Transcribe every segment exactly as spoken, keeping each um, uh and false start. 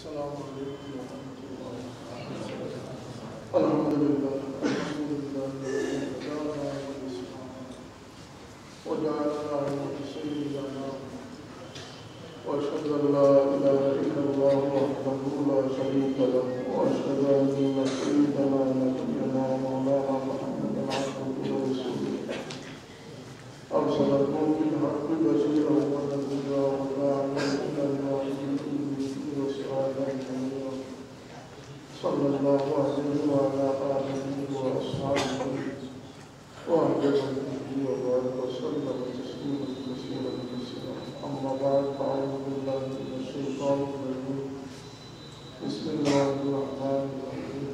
السلام عليكم ورحمة الله وبركاته. الحمد لله الحمد لله الذي هدانا للإسلام وجعلنا متسلمين وأشهد أن لا إله إلا الله وحده لا شريك له وأشهد أن سيدنا ونبينا ومولانا محمدا عبده ورسوله أرسله بالحق بشيرا ونذيرا وداعيا إلى الله بإذنه وسراجا منيرا صلى الله عليه وعلى آله وأصحابه وأهل بيته وبارك وسلم تسليما كثيرا كثيرا أما بعد فأعوذ بالله من الشيطان الرجيم بسم الله الرحمن الرحيم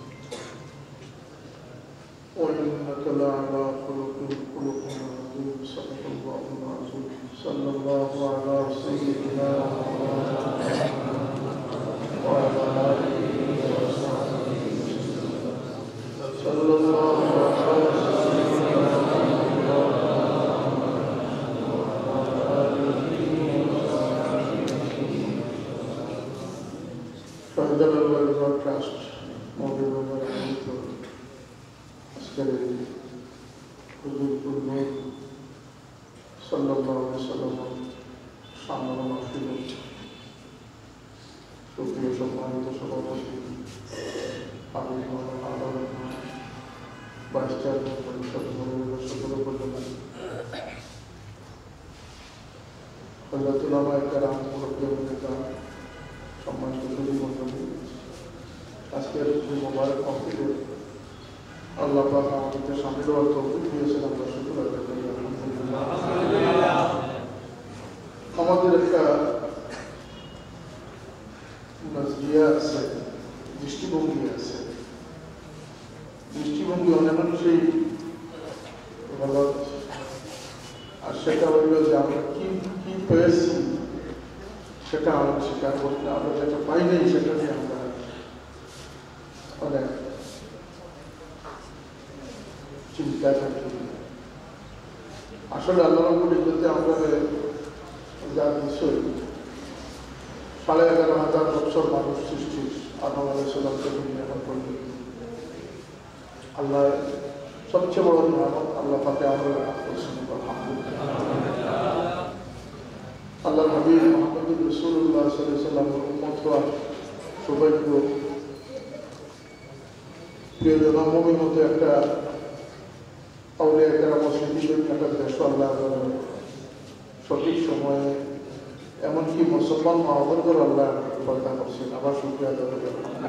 وإنك لعلى خلق خلق عظيم صدق الله العظيم صلى الله على سيدنا محمد وعلى آله وصحبه صلى الله على سيدنا محمد وعلى آله وصحبه فهدنا الوالد Trust موجودة عسكري حضور النور صلى الله عليه وسلم شامل مغفرة شكرا সম্মানিত সভাপতি আমির মোহাম্মদ আদালত ভাইস চেয়ারম্যান পরিষদ মনোনীত সকল উপজেলা হযরতুল উলামায়ে কেরাম মুরব্বিয়ান সম্মানিত সুধী মণ্ডলী আজকের এই মোবারক মাহফিলে আল্লাহ পাক আমাদেরকে শামিল হওয়ার তৌফিক দিয়েছেন আমরা শুকর আদায় করি আলহামদুলিল্লাহ। আমাদের একটা নজরিয়া আছে, দৃষ্টিভঙ্গি আছে, দৃষ্টিভঙ্গি অনেক মানুষই গলত, আর সেটা হইল যে আমরা কি কি পেয়েছি সেটা আমরা স্বীকার করি না, আমরা যেটা পাই নাই সেটা নিয়ে আমরা অনেক চিন্তা থাকি। আসলে আল্লাহ রাব্বুল ইজ্জতে আমাদের যা বিষয় সাড়ে এগারো হাজার বছর মানুষ সৃষ্টি আদম আলাইহিস সালাম থেকে এখন পর্যন্ত আল্লাহ সবচেয়ে বড় নিয়ামত আল্লাহ পাকে আমরা লাভ করছেন আলহামদুলিল্লাহ। আল্লাহ নবী মুহাম্মদ রাসূলুল্লাহ সাল্লাল্লাহু আলাইহি ওয়াসাল্লামের উম্মত হওয়া সৌভাগ্য প্রিয় জনমভূমির মতো একটা আউলিয়া কেরাম স্মৃতির একটা দেশ আল্লাহ সঠিক সময়ে এমনকি মুসলমান মহাবর্গর আল্লাহ পয়দা করছেন, আবার শুকরিয়া আদায় করি।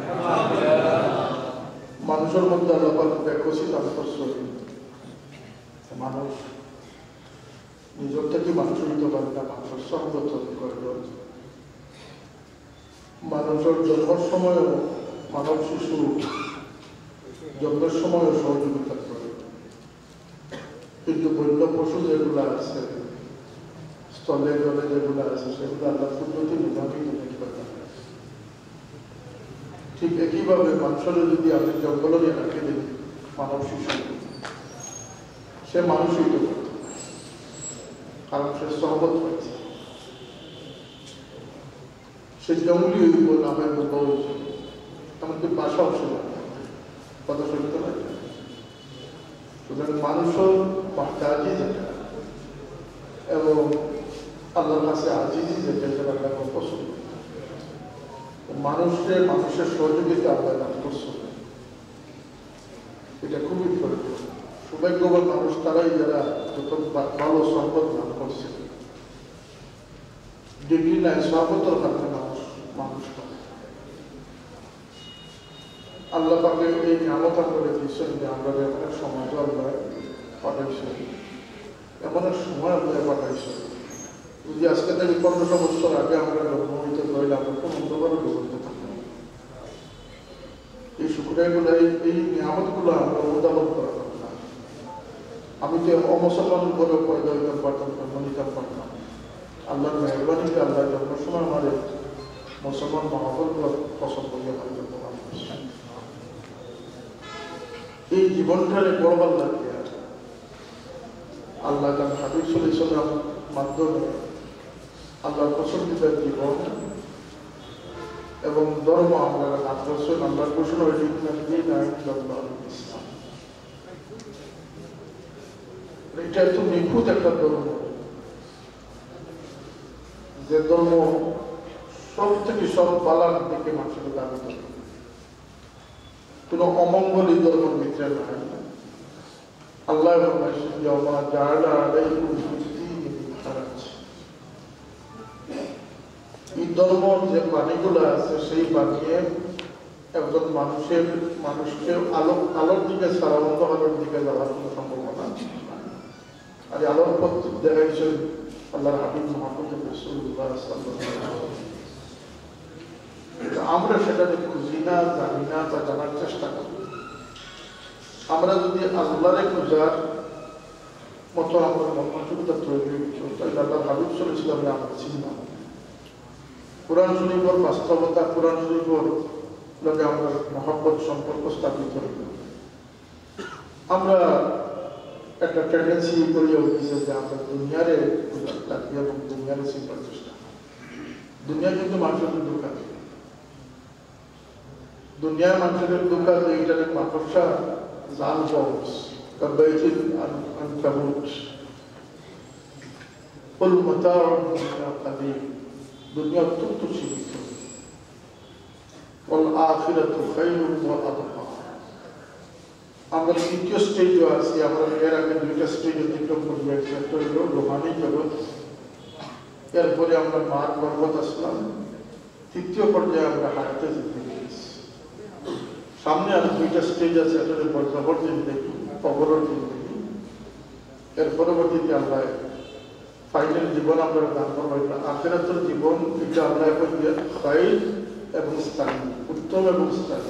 মানুষের মধ্যে আল্লাহ পাক বিকশিত আন্তঃশরী মানুষ নিজের থেকে মানুষ হইতে পারে না, মানুষের সঙ্গত করে। মানুষের জন্মের সময়ও মানব শিশু জন্মের সময়ও সহযোগিতা করে, কিন্তু বন্য পশু যেগুলো আছে স্থলে জলে যেগুলো আছে সেগুলো আল্লাহ কুদরতি নিজামই দেখতে পারেন। ঠিক একইভাবে মানুষের যদি আপনি জঙ্গল নিয়ে রাখে দিন মানব শিশু, সে মানুষই তো কারণ সে সহবত হয়েছে, সে জঙ্গলি হইব নামের মতো এমনকি বাসাও সে কথা শুনতে পারে। সুতরাং মানুষের মাহতাজি যেটা এবং আল্লাহর কাছে আজিজি যেটা সেটা আল্লাহ পছন্দ, মানুষের মানুষের সহযোগিতা আল্লাহ দান করছে, এটা খুবই প্রয়োজন। সৌভাগ্যবান মানুষ তারাই যারা যত ভালো সম্পদ লাভ করছে, ডিগ্রি নাই সহবতর কারণে মানুষ মানুষ পায়। আল্লাহ পাকে এই নিয়ামত করে দিচ্ছেন যে আমরা এমন এক সমাজ আল্লাহ পাঠাইছেন, এমন এক সময় আল্লাহ পাঠাইছেন। যদি আজকে থেকে পনেরোশো বছর আগে আমরা জন্ম হইতে পারলে আমরা কোন অন্ধকারও বলতে থাকি। এই শুক্রাইগুলো এই নিয়ামতগুলো আমরা উদাহরণ করা না। আমি তো অমুসলমান করে পয়দা হইতে পারতাম, জন্ম নিতে পারতাম। আল্লাহর মেহরবানিতে আল্লাহ জন্মের সময় আমাদের মুসলমান মহাবলগুলো পছন্দ করে আমার জন্য এই জীবনটারে বড় লাগে আল্লাহ তার হাবিব সাল্লাল্লাহু আলাইহি ওয়াসাল্লাম মাধ্যমে আল্লাহর পছন্দিত জীবন এবং ধর্ম আমরা আদর্শন আমরা ঘোষণা হয়েছে ইসলাম। এটা এত নিখুঁত একটা ধর্ম, যে ধর্ম সব থেকে সব বালার দিকে মানুষকে দাবি করে, কোন অমঙ্গলী ধর্মের ভিতরে নাই। আল্লাহ এই ধর্ম যে বাণীগুলো আছে সেই বানিয়ে একজন মানুষের মানুষকে আলো আলোর দিকে ছাড়া অন্ধকারের দিকে যাওয়ার কোনো সম্ভাবনা। আর আলোর পথ দেখাইছেন আল্লাহর হাবিব মুহাম্মদ রাসূলুল্লাহ সাল্লাল্লাহু আলাইহি ওয়াসাল্লাম। আমরা সেটাকে খুঁজি না, জানি না, তা জানার চেষ্টা করি। আমরা যদি আল্লাহরে খোঁজার মতো আমরা মনোযোগিতা তৈরি তাহলে আল্লাহর হাবিব চলেছিলাম আমরা চিনলাম। কোরআন শরীফের বাস্তবতা, কোরআন শরীফের লগে আমরা মহব্বত সম্পর্ক স্থাপিত হইল। আমরা একটা টেন্ডেন্সি করিয়া উঠেছে যে আমরা দুনিয়ারে থাকি এবং দুনিয়ারে চিন্তার চেষ্টা। দুনিয়া কিন্তু মানুষের দুঃখ আছে, দুনিয়ার মানুষের দুঃখ আছে। এইটার মাকড়সা জাল বক্স কাবাইতিল আনকাবুত কুল মাতাউ দুনিয়া কালিল। দুনিয়া অত্যন্ত সীমিত। ওয়াল আখিরাতু খায়রুন ওয়া আবকা। আমরা তৃতীয় স্টেজে আছি। আমরা এর আগে দুইটা স্টেজ অতিক্রম করে গেছি। একটা হলো রোহানি জগৎ, এরপরে আমরা মার পর্বত আসলাম, তৃতীয় পর্যায়ে আমরা হায়াতে জিতে গেছি। সামনে আর দুইটা স্টেজ আছে, একটা হলো বর্জবর জিন্দেগি, কবরের জিন্দেগি। এর পরবর্তীতে আমরা ফাইনাল জীবন আমরা দান করবো আখিরাতের জীবন। এটা আমরা এখন খায়র এবং স্থায়ী, উত্তম এবং স্থায়ী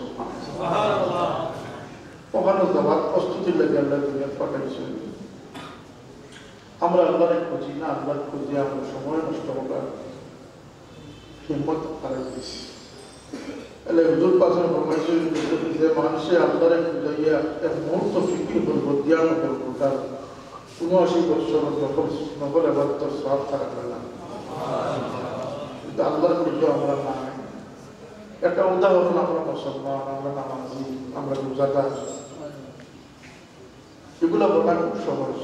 ওখানে যাওয়ার প্রস্তুতি লেগে আল্লাহ দুনিয়া পাঠাইছেন। আমরা আল্লাহরে খুঁজি না, আল্লাহর খুঁজি আমরা সময় নষ্ট করার হিম্মত হারাই দিয়েছি। এলে হুজুর পাশে ফরমাইছেন যে মানুষে আল্লাহরে খুঁজাইয়া এক মুহূর্ত ফিকির করবো জ্ঞান করবো তার উনআশি বছর যখন নগর এবার তোর সব খারাপ হয় না। কিন্তু আল্লাহর খুঁজে আমরা না। একটা উদাহরণ, আমরা মুসলমান, আমরা নামাজি, আমরা রোজাদার, এগুলো বলা খুব সহজ।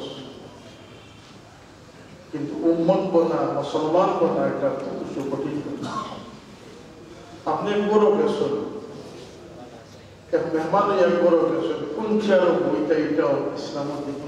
কিন্তু উম্মত বনা, মুসলমান বনা এটা অত্যন্ত কঠিন। আপনি এক বড় গেছেন, এক মেহমান এক বড় গেছেন, কোন চেয়ার বইটা এটাও ইসলামের দিকে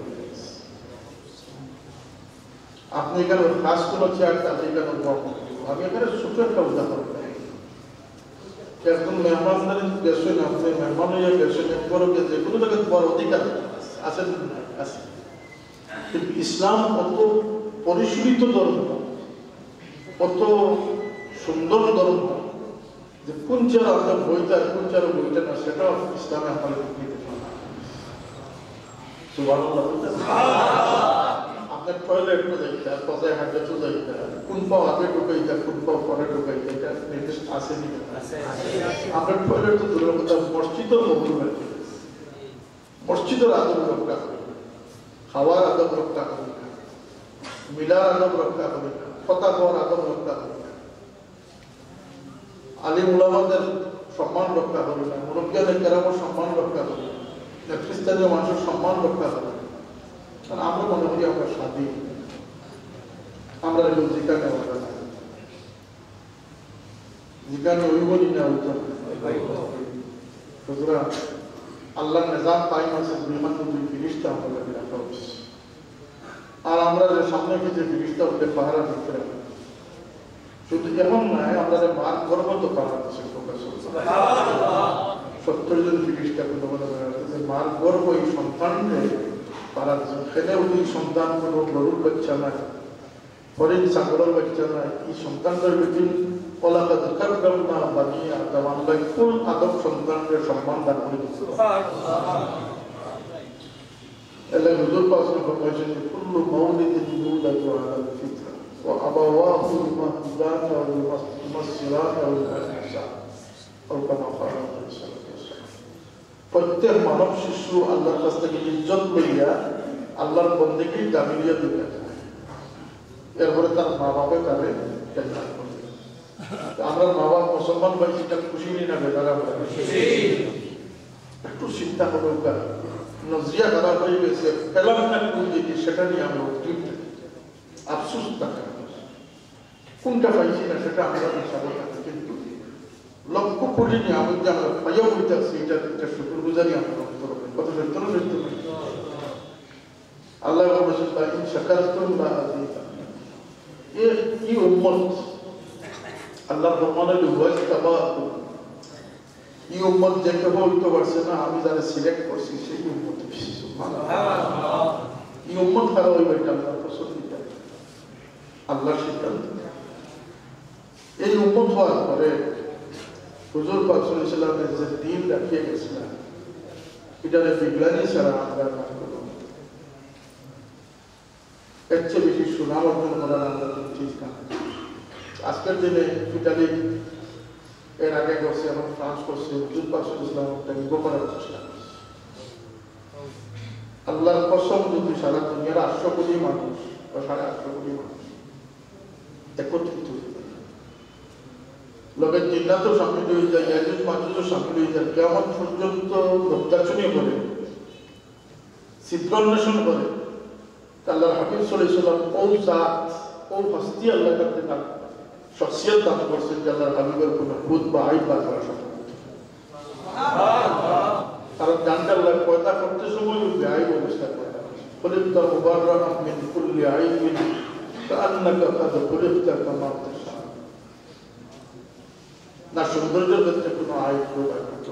আপনি এখানে কাজ কোনো চেয়ার তাতে এখানে আমি এখানে ছোট একটা উদাহরণ। একজন মেহমানদারি গেছেন, আপনি মেহমান হইয়া গেছেন, এক বড় গেছে, কোনো জায়গায় বড় অধিকার আছে আছে। কিন্তু ইসলাম কত পরিশীলিত ধর্ম, কত সুন্দর ধর্ম, যে কোন চেয়ার আপনার বইটা কোন চেয়ার বইটা না সেটাও ইসলামে আমাদের দিতে পারে। আপনার টয়লেট যাইতে কোথায় হাঁটে তো যাইতে কোন পাও আগে ঢুকাইতে কোন পাও পরে ঢুকাইতে এটা নির্দেশ আছে নি? আপনার টয়লেট তো দূরের কথা, মসজিদও মহল হয়েছে। মসজিদের আদব রক্ষা করি, খাওয়ার আদব রক্ষা করি না, মিলার আদব রক্ষা করি না, কথা কওয়ার আদব রক্ষা করি না, আলিম উলামাদের সম্মান রক্ষা করি না, মুরব্বিয়াদের কেরামের সম্মান রক্ষা করি না, নেতৃস্থানীয় মানুষের সম্মান রক্ষা করি না। কারণ আমরা মনে করি আমরা স্বাধীন, আমরা জিকা নেওয়া না, জিকানে ওই বলি না সুতরাং আল্লাহ নিজাম টাইম আছে, দুই মাত্র দুই ফিরিস্তা আমাদের রাখা উচিত। আর আমরা যে সামনে যে ফিরিস্তা ওদের পাহারা দিতে রাখি, শুধু এমন নয় আমরা যে মার করবো তো পাহারা দিচ্ছে সত্তর জন ফিরিস্তা মার করবো এই সন্তানকে পাহারা দিচ্ছে। খেলেও দুই সন্তান কোনো গরুর বাচ্চা নাই, হরিণ ছাগলের বাচ্চা নাই, এই সন্তানদের বিভিন্ন ওলাকা দরকার না বানিয়ে আমরা কোন আদব সন্তানকে সম্মান দান করে দিচ্ছে। এলে হুজুর পাক ফরমাইছেন কুল্লু মাউলিদিন ইউলাদু আলাল ফিতরা ওয়া আবাওয়াহু ইউহদিদান ওয়া ইউমাসসিরান ওয়া ইউহদিসান আও কামা ক্বালা সাল্লাল্লাহু আলাইহি ওয়াসাল্লাম। প্রত্যেক মানব শিশু আল্লাহর কাছ থেকে ইজ্জত লইয়া আল্লাহর বন্দেগী জামিলিয়া দিতে, এরপরে তার মা বাবা তারে আমরা মা বাবা মুসলমান ভাই সেটা খুশি নিয়ে না বেদারা একটু চিন্তা করো নজরিয়া খারাপ হয়ে গেছে পেলাম না কোন জিনিস সেটা নিয়ে আমরা উদ্গ্রীব থাকি আফসোস থাকে কোনটা পাইছি না সেটা আমরা হিসাবে থাকি কিন্তু লক্ষ্য করিনি আমি যে আমরা পাইয়াও হইতেছি এটা একটা শুকুর গুজারি আমরা কত সত্য না সত্য আল্লাহ রসুল্লাহ ইন শাকারতুম লা আযীদান্নাকুম এ কি উম্মত আল্লাহ রহমানের ওয়াজ তাবাকুম এই উম্মত যে কেউ হইতে পারছে না আমি যারা সিলেক্ট করছি সেই উম্মত সুবহানাল্লাহ এই উম্মত কারা হইবে এটা আল্লাহর পছন্দ আল্লাহর সিদ্ধান্ত এই উম্মত হওয়ার পরে হুজুর পাক সাল্লাল্লাহু আলাইহি ওয়াসাল্লামের যে দ্বীন রাখিয়ে গেছিলেন এটারে বিজ্ঞানী ছাড়া আমরা না করব এর চেয়ে বেশি সুনাম অর্জন করার আমরা ঠিক না আজকের দিনে ইটালি এর আগে করছে এবং ফ্রান্স করছে হুজুর পাক সাল্লাল্লাহু আলাইহি ওয়াসাল্লাম একটা নিব করার চেষ্টা করছে আল্লাহর কসম যদি সারা দুনিয়ার আটশো কোটি মানুষ বা সাড়ে আটশো কোটি মানুষ একত্রিত লোকের জিন্নাতও সামিল হয়ে যায় ইয়াজুজ মাজুজও সামিল হয়ে যায় কেমন পর্যন্ত লব্ধাচনী করে চিত্রান্বেষণ করে আল্লাহর হাবিব সাল্লাল্লাহু আলাইহি ওয়াসাল্লাম ও জাত ও হস্তি আল্লাহ করতে তার শখসিয়ত দান করছেন যে আল্লাহর হাবিবের কোনো ভূত বা আইব বা করা সম্ভব কারণ জানতে আল্লাহ পয়দা করতে সময় আইব অবস্থা পয়দা খলিকতা মুবাররাকাম মিন কুল্লি আইবিন কাআন্নাকা কাদ খলিকতা কামা তাশা না সৌন্দর্যের ক্ষেত্রে কোনো আইব প্রকাশ করতে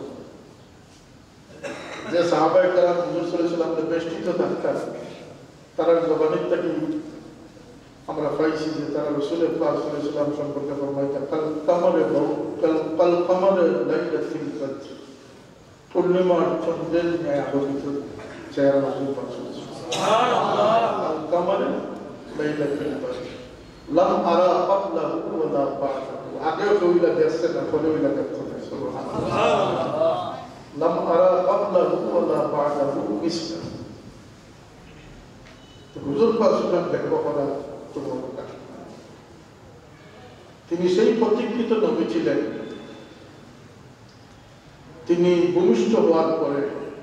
যে সাহাবায়ে কেরাম হুজুর সাল্লাল্লাহু আলাইহি ওয়াসাল্লামের বেষ্টিত থাকতেন তারা জবানির থেকে আমরা পাইছি যে তারা রাসূলের পাক সাল্লাল্লাহু আলাইহি ওয়াসাল্লাম সম্পর্কে ফরমাইতেন কাল কামারে বহু কাল কাল কামারে লাইলাতুল কদর পূর্ণিমার চন্দ্রের ন্যায় আলোকিত চেহারা রাসূল পাক সাল্লাল্লাহু আলাইহি ওয়াসাল্লাম সুবহানাল্লাহ কাল কামারে লাইলাতুল কদর লাম আরা ক্বাবলাহু ওয়া লা বা'দাহু আগে কইলা দেখছেন না পরে কইলা দেখছেন সুবহানাল্লাহ লাম আরা ক্বাবলাহু ওয়া লা বা'দাহু মিসলা হুজুর পাক সাল্লাল্লাহু আলাইহি ওয়াসাল্লাম তিনি সেই প্রতীক্ষিত নবী ছিলেন তিনি ভূমিষ্ঠ হওয়ার পরে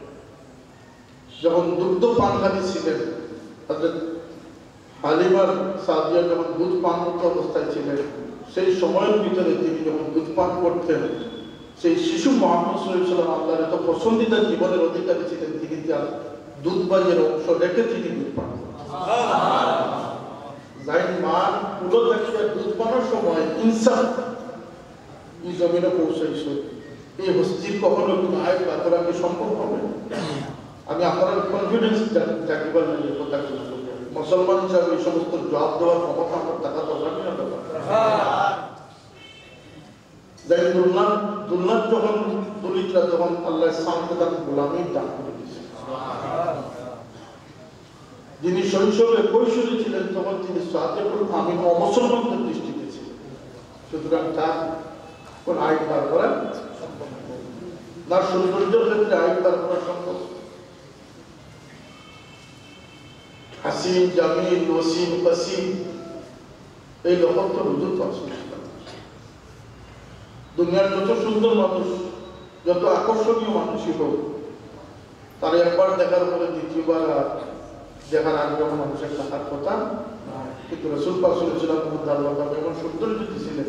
যখন দুগ্ধ পানকারী ছিলেন হযরত হালিমার সাদিয়া যখন দুধ পানরত অবস্থায় ছিলেন সেই সময়ের ভিতরে তিনি যখন দুধ পান করতেন সেই শিশু মুহাম্মদ সাল্লাল্লাহু আলাইহি ওয়াসাল্লাম আল্লাহর এত পছন্দিত জীবনের অধিকারী ছিলেন তিনি তার দুধ বাজের অংশ রেখে তিনি দুধ পান যাই মা পুরো দেখিয়া দুধ পানোর সময় ইনসাফ এই জমিনে পৌঁছাইছে এই হস্তির কখনো কোনো আয় বা করা কি সম্ভব হবে আমি আপনার কনফিডেন্স জানিবার জন্য কথা মুসলমান হিসাবে এই সমস্ত জবাব দেওয়ার ক্ষমতা আমার টাকা তো জানি না যাই দুর্নাম দুর্নাম যখন দলিতরা যখন আল্লাহ সামনে তার গোলামির দান করে দিয়েছে যিনি শৈশবে কৈশোরী ছিলেন তখন তিনি সাদেকুল আমিন অমুসলমানদের দৃষ্টিতে ছিলেন সুতরাং তার কোন আইন বার করা সম্ভব না সৌন্দর্যের ক্ষেত্রে আইন বার করা সম্ভব হাসিন জামিল ওসিম কাসিম এই লক্ষণ তো হুজুর পাক দুনিয়ার যত সুন্দর মানুষ যত আকর্ষণীয় মানুষই হোক তার একবার দেখার পরে দ্বিতীয়বার দেখার আগ্রহ মানুষের থাকার কথা কিন্তু রাসূল পাক সাল্লাল্লাহু আলাইহি ওয়াসাল্লাম এমন সৌন্দর্য দিয়েছিলেন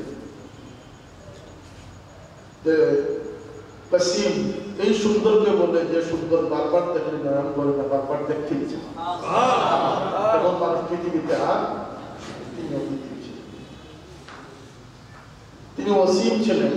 যে কাসিম এই সুন্দরকে বলে যে সুন্দর বারবার দেখলে নয়ন করে না বারবার দেখতে ইচ্ছে এমন মানুষ পৃথিবীতে আর তিনিও ছিলেন তিনি ওসিম ছিলেন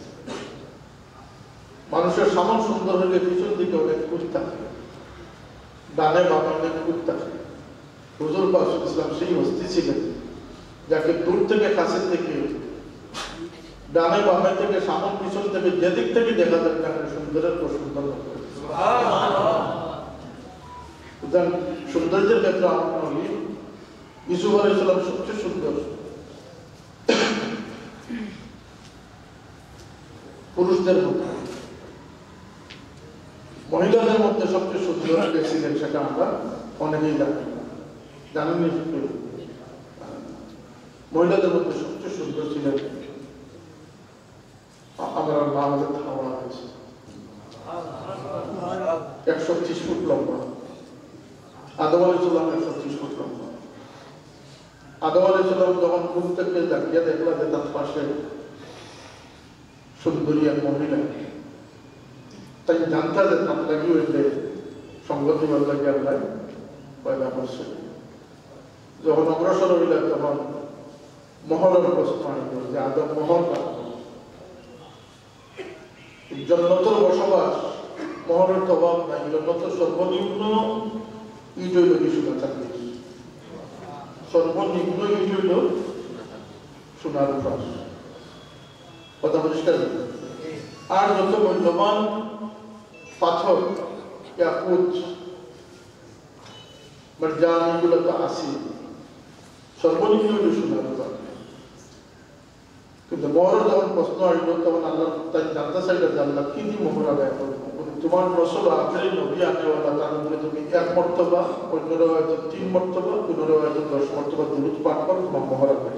মানুষের সামন সুন্দর হলে পিছন দিকে অনেক কুট থাকে ডানে বামে অনেক কুট থাকে হুজুর পাক সাল্লাল্লাহু আলাইহি ওয়াসাল্লাম সেই হস্তি ছিলেন যাকে দূর থেকে কাছে থেকে ডানে বামে থেকে সামন পিছন থেকে যেদিক থেকে দেখা যায় তাকে সুন্দরের পর সুন্দর সৌন্দর্যের ক্ষেত্রে আমার নবী ইউসুফ আলাইহিস সালাম সবচেয়ে সুন্দর পুরুষদের মধ্যে মহিলাদের মধ্যে সবচেয়ে সুন্দর কে ছিলেন সেটা আমরা অনেকেই জানি জানেন মহিলাদের মধ্যে সবচেয়ে সুন্দর ছিলেন একত্রিশ ফুট লম্বা, আদম আলাইহিস সালাম একশো ত্রিশ ফুট লম্বা। আদম আলাইহিস সালাম যখন ঘুম থেকে জাগিয়ে দেখলা যে তার পাশে সুন্দরী এক মহিলা, তাই জানতা যে তার লাগি হইলে সংগতি ভাল লাগে আল্লাহ পয়দা করছে। যখন অগ্রসর হইলে তখন মহরের প্রশ্ন আসবে যে আদম মহর জন্নতর বসবাস, মহরের তো অভাব নাই, জন্নতর সর্বনিম্ন ইট হইল কি সোনা চাকরি, সর্বনিম্ন ইট হইল সোনার উপাস। কথা পরিষ্কার। আর যত মূল্যবান পাথর, ইয়াকুত, মারজান এগুলো তো আছে, সর্বনিম্ন হইল সোনার উপাস। কিন্তু মহরের যখন প্রশ্ন আসলো তখন আল্লাহ তাই জানতে চাইলে জানলাম কি দিয়ে মোহর আদায় করবো। তোমার রসল আখেরি নবী আনেওয়ালা, তার উপরে তুমি এক মর্তবা, অন্যরা হয়তো তিন মর্তবা, কোনরা হয়তো দশ মর্তবা দুরূদ পাঠ করো, তোমার মোহর আদায়।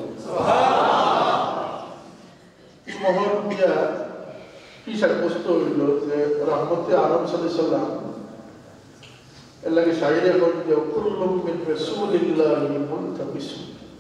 এই মোহর দিয়া কি সাব্যস্ত হইল যে রহমতে আলম সাল্লাল্লাহু এর লাগে শায়রে এখন যে কুল্লুম মিন রাসূলিল্লাহি মুনতাবিসু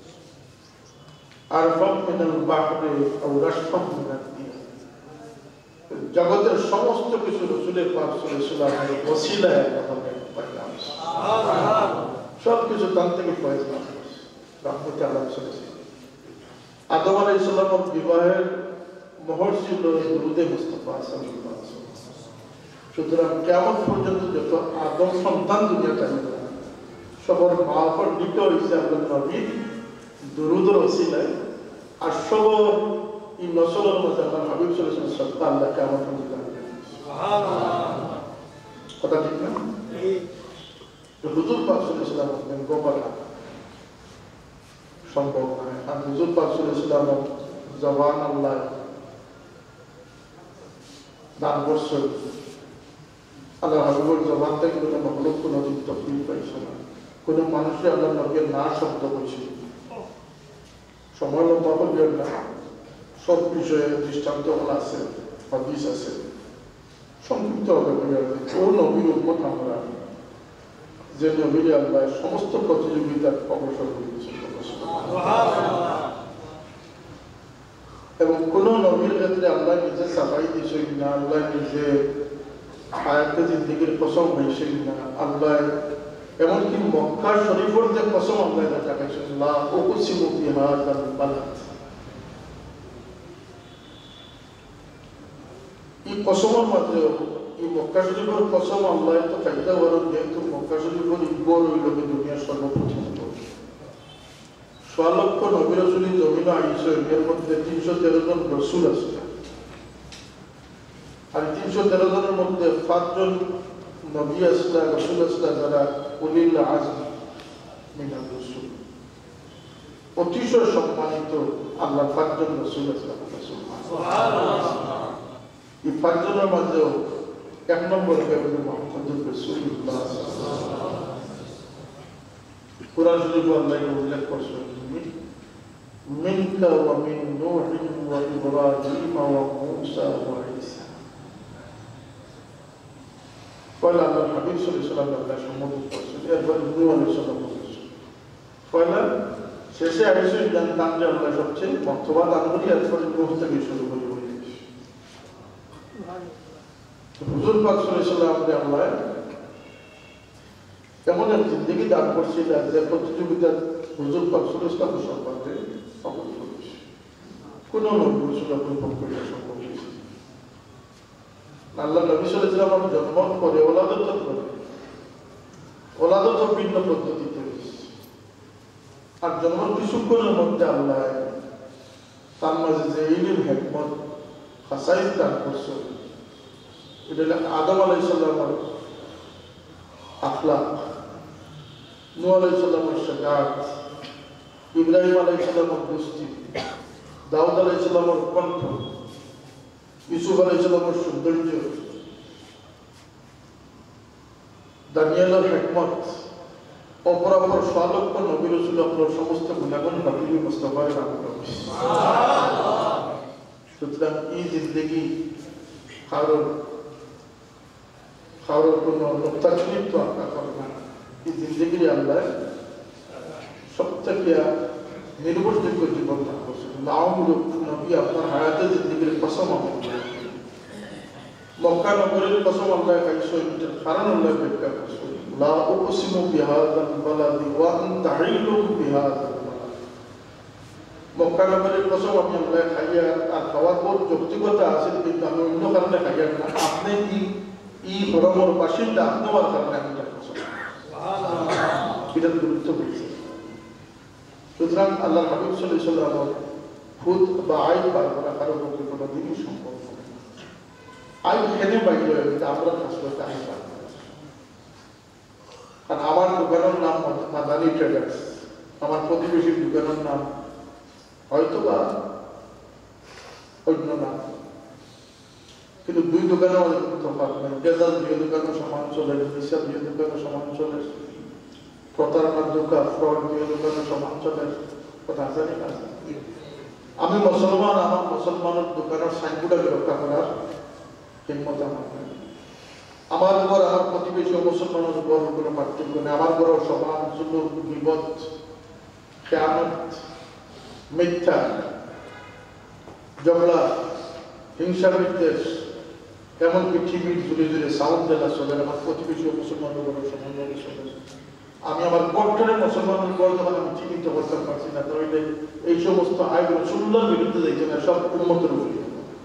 আরফাম মিনাল বাহরি আও রাশফাম মিনাদ দিয়া। জগতের সমস্ত কিছু রাসূলের পাক সাল্লাল্লাহু আলাইহি ওয়াসাল্লামের ওসিলায় পাইলাম। সুবহানাল্লাহ। সব কিছু তার থেকে ফয়সালা রহমতে আলম সাল্লাল্লাহু। আদম আলাইহিস সালামের বিবাহের মোহর ছিল দুরূদে মুস্তাফা সাল্লাল্লাহু আলাইহি ওয়াসাল্লাম। সুতরাং কিয়ামত পর্যন্ত যত আদম সন্তান দুনিয়াতে আসবে সবার মা বাবার নিতে হয়েছে আল্লাহর নবী দুরূদের ওসিলায়। আর সব এই নসলের মধ্যে আল্লাহ হাবিব সাল্লাল্লাহু আলাইহি ওয়াসাল্লাম সত্তা আল্লাহ কিয়ামত পর্যন্ত আনবে। সুবহানাল্লাহ। কথা ঠিক না? হুজুর পাক সাল্লাল্লাহু আলাইহি ওয়াসাল্লাম গোপন সম্ভব নয়। আর হুজুর পাক সাল্লাল্লাহু আলাইহি ওয়াসাল্লাম জবান আল্লাহ দান করছেন। আল্লাহ হাবিবের জবান থেকে কোনো মখলুক কোনো দিন তকলিফ পাইছে না, কোনো মানুষই আল্লাহ নবীর না শব্দ কইছে। সময় লম্বা করবেন না, সব বিষয়ে দৃষ্টান্ত আছে, হাদিস আছে, সংক্ষিপ্ত হবে। ও নবীর উম্মত আমরা, যে নবীর আল্লাহ সমস্ত প্রতিযোগিতার অবসর দিয়েছে এবং কোন নবীর ক্ষেত্রে আল্লাহ নিজে সাফাই দিয়েছে না, আল্লাহ নিজে আয়াতে জিন্দিগির কসম হয়েছে না, আল্লাহ এমনকি মক্কা শরীফের যে কসম আল্লাহ দেখাইছেন, লা উকসিমু বিহাযাল বালাদ, এই কসমের মধ্যে এই মক্কা শরীফের কসম আল্লাহ তো খাইতে পারেন, যেহেতু মক্কা শরীফের ইকবর হইল দুনিয়ার সর্বপ্রথম। সোয়া লক্ষ নবী রাসূল জমিন আইছে, এর মধ্যে তিনশো তেরো জন রসুল আছে। আর তিনশো তেরো জনের মধ্যে পাঁচজন নবী আসলা রসুল আসলা যারা উলিল আজম মিনার রসুল, অতিশয় সম্মানিত আল্লাহ পাঁচজন রসুল আসলা। এই পাঁচজনের মাঝেও এক নম্বর কেবল মুহাম্মদুর রাসূলুল্লাহ। কুরআন শরীফে আল্লাহ উল্লেখ করছেন, মিনকা ওয়া মিন নূহিন ওয়া ইব্রাহিম ওয়া মূসা ওয়া ঈসা। পয়লা আল্লাহ হাবিব সাল্লাল্লাহু আলাইহি ওয়াসাল্লাম সম্বোধন করছেন, এরপর নূহ আলাইহিস সালাম বলেছেন। পয়লা শেষে আইসে জানতাম যে আল্লাহ সবচেয়ে মর্তবা দান করি, এরপর নূহ থেকে শুরু করি। হুজুর পাক সাল্লাল্লাহু আলাইহি ওয়াসাল্লাম আল্লাহ এমন এক জিন্দেগি দান করছিলেন যে প্রতিযোগিতা হুজুর পাক সাল্লাল্লাহু আলাইহি ওয়াসাল্লাম সম্পর্কে সফল করেছে। কোন নবী রাসূল পক্ষ থেকে সম্ভব হয়েছে। আল্লাহ নবী সাল্লাল্লাহু আলাইহি ওয়াসাল্লাম জন্ম করে ওলাদত করে, ওলাদত ভিন্ন পদ্ধতিতে হয়েছে। আর জন্মের কিছুক্ষণের মধ্যে আল্লাহ তার মাঝে যে ইলম হিকমত খাসাইস দান করছে, এটা হলো আদম আলাইহিস সালামের আখলাক, নূহ আলাইহিস সালামের শাজাআত, ইব্রাহিম আলাইহিস সালামের দোস্তি, দাউদ আলাইহিস সালামের কণ্ঠ, ইউসুফ আলাইহিস সালামের সৌন্দর্য, দানিয়েলের হিকমত, অপরাপর সালক্ষ নবী রাসূল আপনার সমস্ত গুণাগুণ নবী মুস্তাফার নাম করেছে। সুবহানাল্লাহ। সুতরাং এই জিন্দেগি কারণ খাওয়ার কোনো নক্তাচরিত তো আপনার করে না এই জিন্দগির আল্লাহ সব থেকে নির্ভরযোগ্য জীবন দান করছেন নামূলক নবী আপনার হায়াতে জিন্দগির কসম মক্কা নগরীর কসম আল্লাহ খাইছেন কারণ আল্লাহ ব্যাখ্যা করছেন লা উকসিমু বিহাযাল বালাদি ওয়া আনতা হিলুম বিহাযাল বালাদ মক্কা নগরীর কসম আমি আল্লাহ খাইয়া আর খাওয়ার পর যৌক্তিকতা আছে কিন্তু আমি অন্য কারণে খাইয়া না আপনি কি ই হরমর বাসিন্দা আপনার কারণে আমি এটা কসম সুবহানাল্লাহ এটা গুরুত্ব পেয়েছে সুতরাং আল্লাহ হাবিব সাল্লাল্লাহু আলাইহি ওয়াসাল্লাম খুদ বা আইব বার করা কারো পক্ষে কোনো দিনই সম্ভব নয় আইব খেলে বাইরে হয়ে আমরা আসলে আইব বার কারণ আমার দোকানের নাম মাদানী ট্রেডার্স আমার প্রতিবেশীর দোকানের নাম হয়তো বা অন্য নাম কিন্তু দুই দোকানে আমাদের কোনো তফাৎ নেই গেজাল দুই দোকানে সমান চলে হিসাব দুই দোকানে সমান চলে প্রতারণার দোকান ফ্রড দুই দোকানে সমান চলে কথা আছে না আমি মুসলমান আমার মুসলমানের দোকানের সাইনবোর্ডকে রক্ষা করার হিম্মত আমার নাই আমার উপর আমার প্রতিবেশী মুসলমানের উপর কোনো পার্থক্য নেই আমার উপর সমান জুলুম গীবত খেয়ানত মিথ্যা ঝগড়া হিংসা বিদ্বেষ এমন পৃথিবীর জুড়ে জুড়ে সাউন্ড জেলা চলে আমার প্রতিবেশী মুসলমানের উপর সমানভাবে চলে আমি আমার বর্তমানে মুসলমানের উপর যখন আমি চিহ্নিত করতে পারছি না তাহলে এই সমস্ত আইন সুন্দর বিরুদ্ধে দেখছে না সব উন্মতের উপরে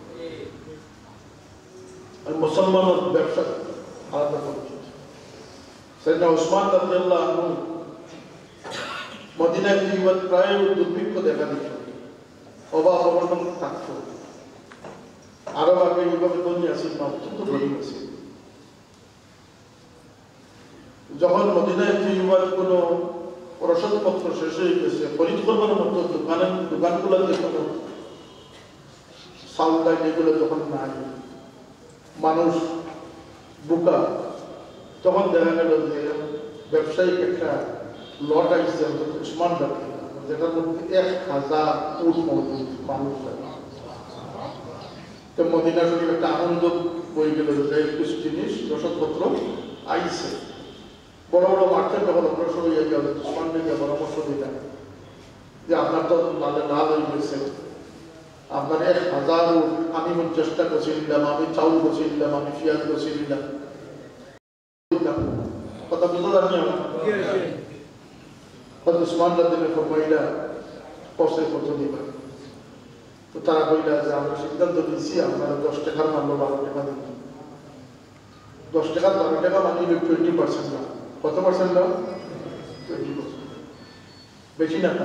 মুসলমানের ব্যবসা আলাদা করছে সেটা ওসমান রাদিয়াল্লাহু আনহু মদিনায় জীবন প্রায় দুর্ভিক্ষ দেখা দিত অভাব অনটন থাকতো আরো আগে এইভাবে ধনী আছি না অত্যন্ত গরিব আছি যখন মদিনায় জীবন কোনো রসদপত্র শেষ হয়ে গেছে খরিদ করবার মতো দোকানের দোকানগুলোতে কোনো চাউল ডাল এগুলো যখন নাই মানুষ বোকা তখন দেখা গেল যে ব্যবসায়িক একটা লট আসছে উসমান রাদিয়াল্লাহু যেটার মধ্যে এক হাজার উট মজুদ মানুষ তো মদিনা শরীফ একটা আনন্দ বই গেল যে কিছু জিনিস রসদপত্র আইছে বড় বড় মার্কেট যখন অগ্রসর হয়ে গেল উসমান থেকে পরামর্শ দিলেন যে আপনার তো লালে লাল হয়ে গেছে আপনার এক হাজার উট আমি চেষ্টা করছি নিলাম আমি চাউল করছি নিলাম আমি পেঁয়াজ করছি নিলাম কথা বুঝতে জানি আমার উসমান রাদিয়াল্লাহু ফরমাইলা পয়সা কত দিবা তো তারা কইলা যে আমরা সিদ্ধান্ত নিয়েছি আপনারা দশ টাকার মানলো বারো টাকা দিন দশ টাকার বারো টাকা মানলে টোয়েন্টি পার্সেন্ট না কত পার্সেন্ট না টোয়েন্টি পার্সেন্ট বেশি না